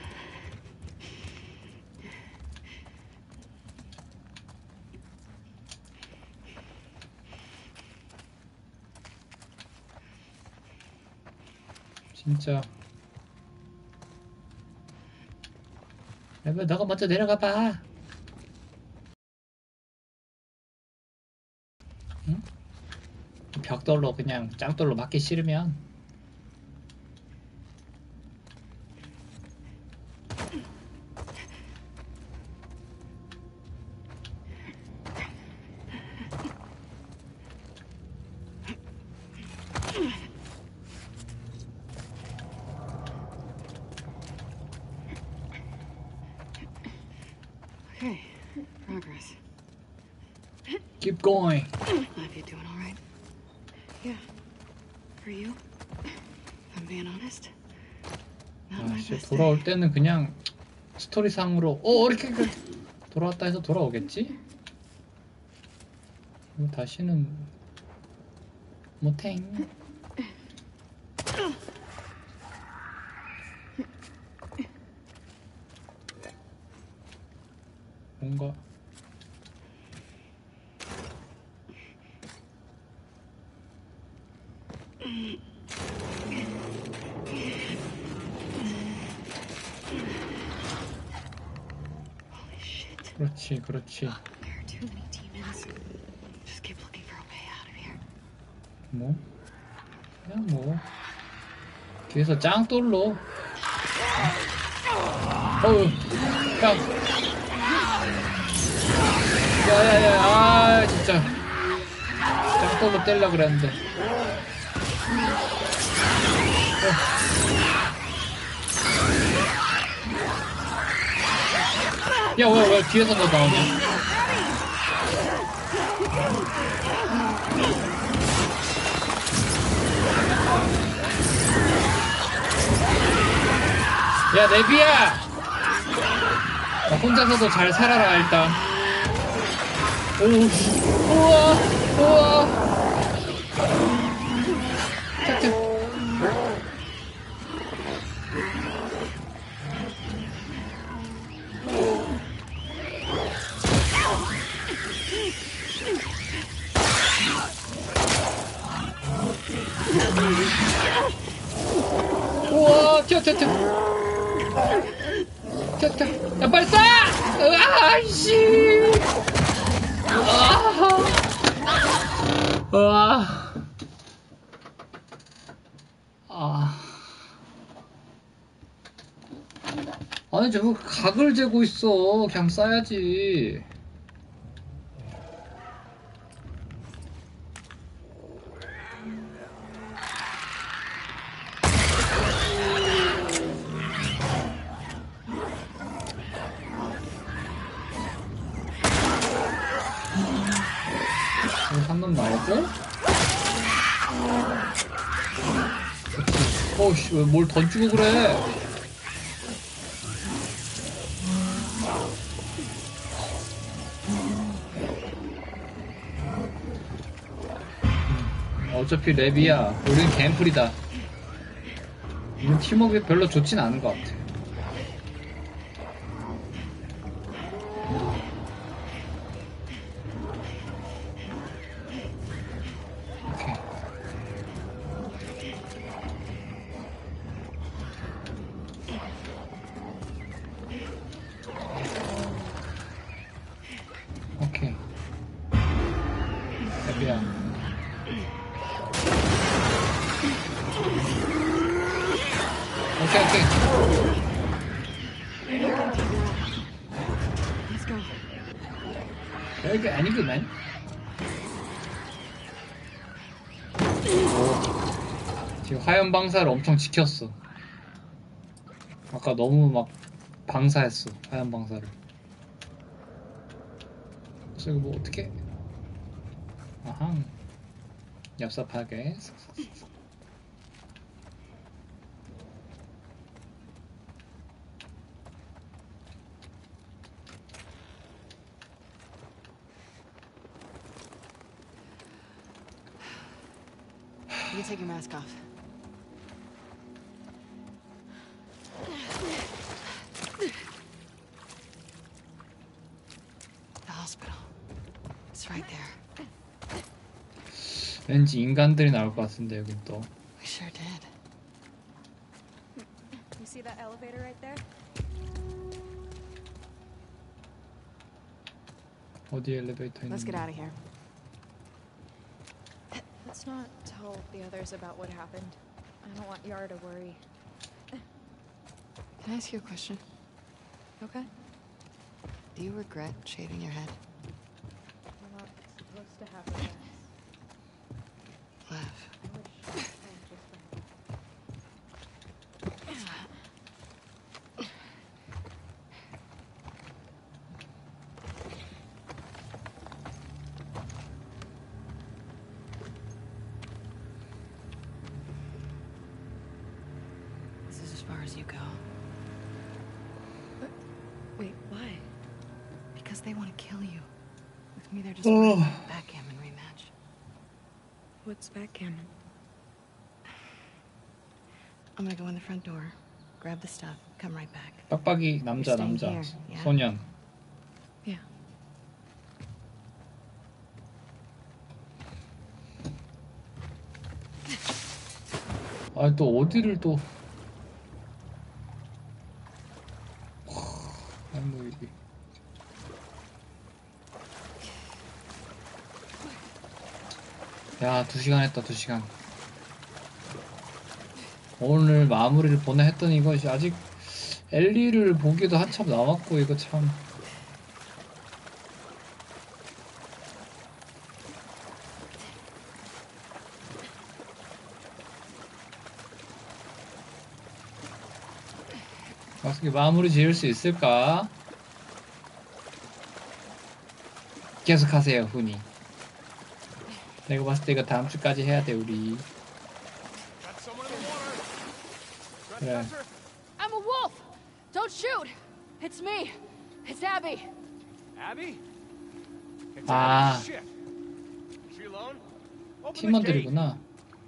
진짜. 야, 왜 너가 먼저 내려가 봐. 응? 벽돌로 그냥 짱돌로 맞기 싫으면. Okay. Progress. Keep going. Life, you doing all right? Yeah. For you? If I'm being honest. Not my 아씨, best 돌아올 day. 때는 그냥 스토리상으로 어 이렇게 그- 돌아왔다 해서 돌아오겠지? 그리고 다시는 못행. 뭔가 Holy shit. 그렇지 그렇지. There are too many demons. Just keep looking for a way out of here. 뭐 그냥 뭐 뒤에서 짱돌로. 어우 야 야야야, 아 진짜 짱돌로 떼려고 그랬는데. 야, 왜, 왜 뒤에서 너 나오냐? 야, 내비야! 야, 혼자서도 잘 살아라, 일단. 오, 우와, 우와. 우와, 튀어, 튀어, 튀어. 튀어, 튀어. 야, 빨리 쏴! 으아, 씨! 으아. 으아. 아. 아니, 저거 각을 재고 있어. 그냥 쏴야지. 한놈 말고? 어우씨, 왜 뭘 던지고 그래? 어차피 랩이야. 우린 갬플이다. 우린 팀워크 별로 좋진 않은 것 같아. 오케이. 오케이. 랩이야. 오케이, 오케이. Let's go. 별게 아니구만. 오. 지금 화염 방사를 엄청 지켰어. 아까 너무 막 방사했어. 화염 방사를. 그래서 이거 뭐 어떻게? 아하. 얍삽하게. You can take your mask off. The hospital. It's right there. 왠지 인간들이 나올 것 같은데 여긴 또. We sure did. You see that elevator right there? 어디 엘리베이터 있는? Let's get out of here. Let's not tell the others about what happened. I don't want Yara to worry. Can I ask you a question? Okay? Do you regret shaving your head? We're not supposed to have regrets. Laugh. I wish I had just This is as far as you go. Wait, why? Because they want to kill you. With me, they're just worried about backgammon rematch. What's backgammon? I'm gonna go in the front door, grab the stuff, come right back. 빡빡이 남자 You're staying 남자 here, yeah? 소년. Yeah. 아 또 어디를 또? 아니 뭐 이게. 야, 두 시간 했다, 두 시간. 오늘 마무리를 보내 했더니 이거 아직 엘리를 보기도 한참 남았고, 이거 참. 어떻게 마무리 지을 수 있을까? 계속하세요, 훈이. 내가 봤을 때 이거 다음 주까지 해야 돼, 우리. Got someone in the water. 그래. Professor? I'm a wolf! Don't shoot! It's me! It's Abby! Abby? It's Ah. Abby. Shit. Is she alone? Open the gate. 팀원들이구나.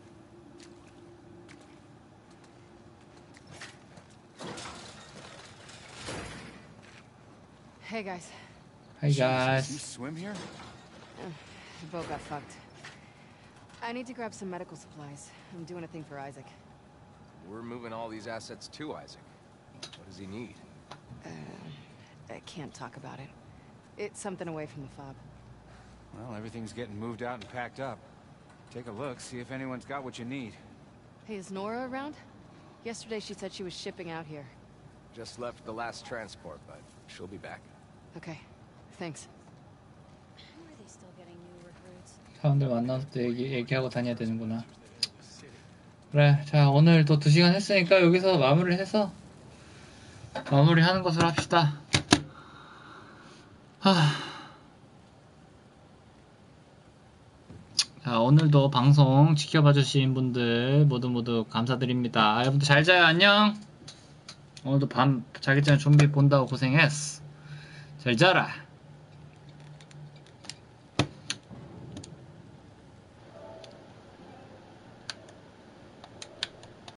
Hey guys, Hi You guys. swim here? the boat got fucked. I need to grab some medical supplies. I'm doing a thing for Isaac. We're moving all these assets to Isaac. What does he need? Uh, I can't talk about it. It's something away from the fob. Well, everything's getting moved out and packed up. Take a look, see if anyone's got what you need. Hey, is Nora around? Yesterday she said she was shipping out here. Just left the last transport, but she'll be back. Okay, thanks. How are they still getting new recruits? 사람들 만나서 또 얘기, 얘기하고 다녀야 되는구나. 그래, 자 오늘 또 두 시간 했으니까 여기서 마무리를 해서 마무리하는 것으로 합시다. 하... 자 오늘도 방송 지켜봐 주신 분들 모두 모두 감사드립니다. 여러분들 잘 자요. 안녕. 오늘도 밤 자기 전에 좀비 본다고 고생했어. 잘 자라.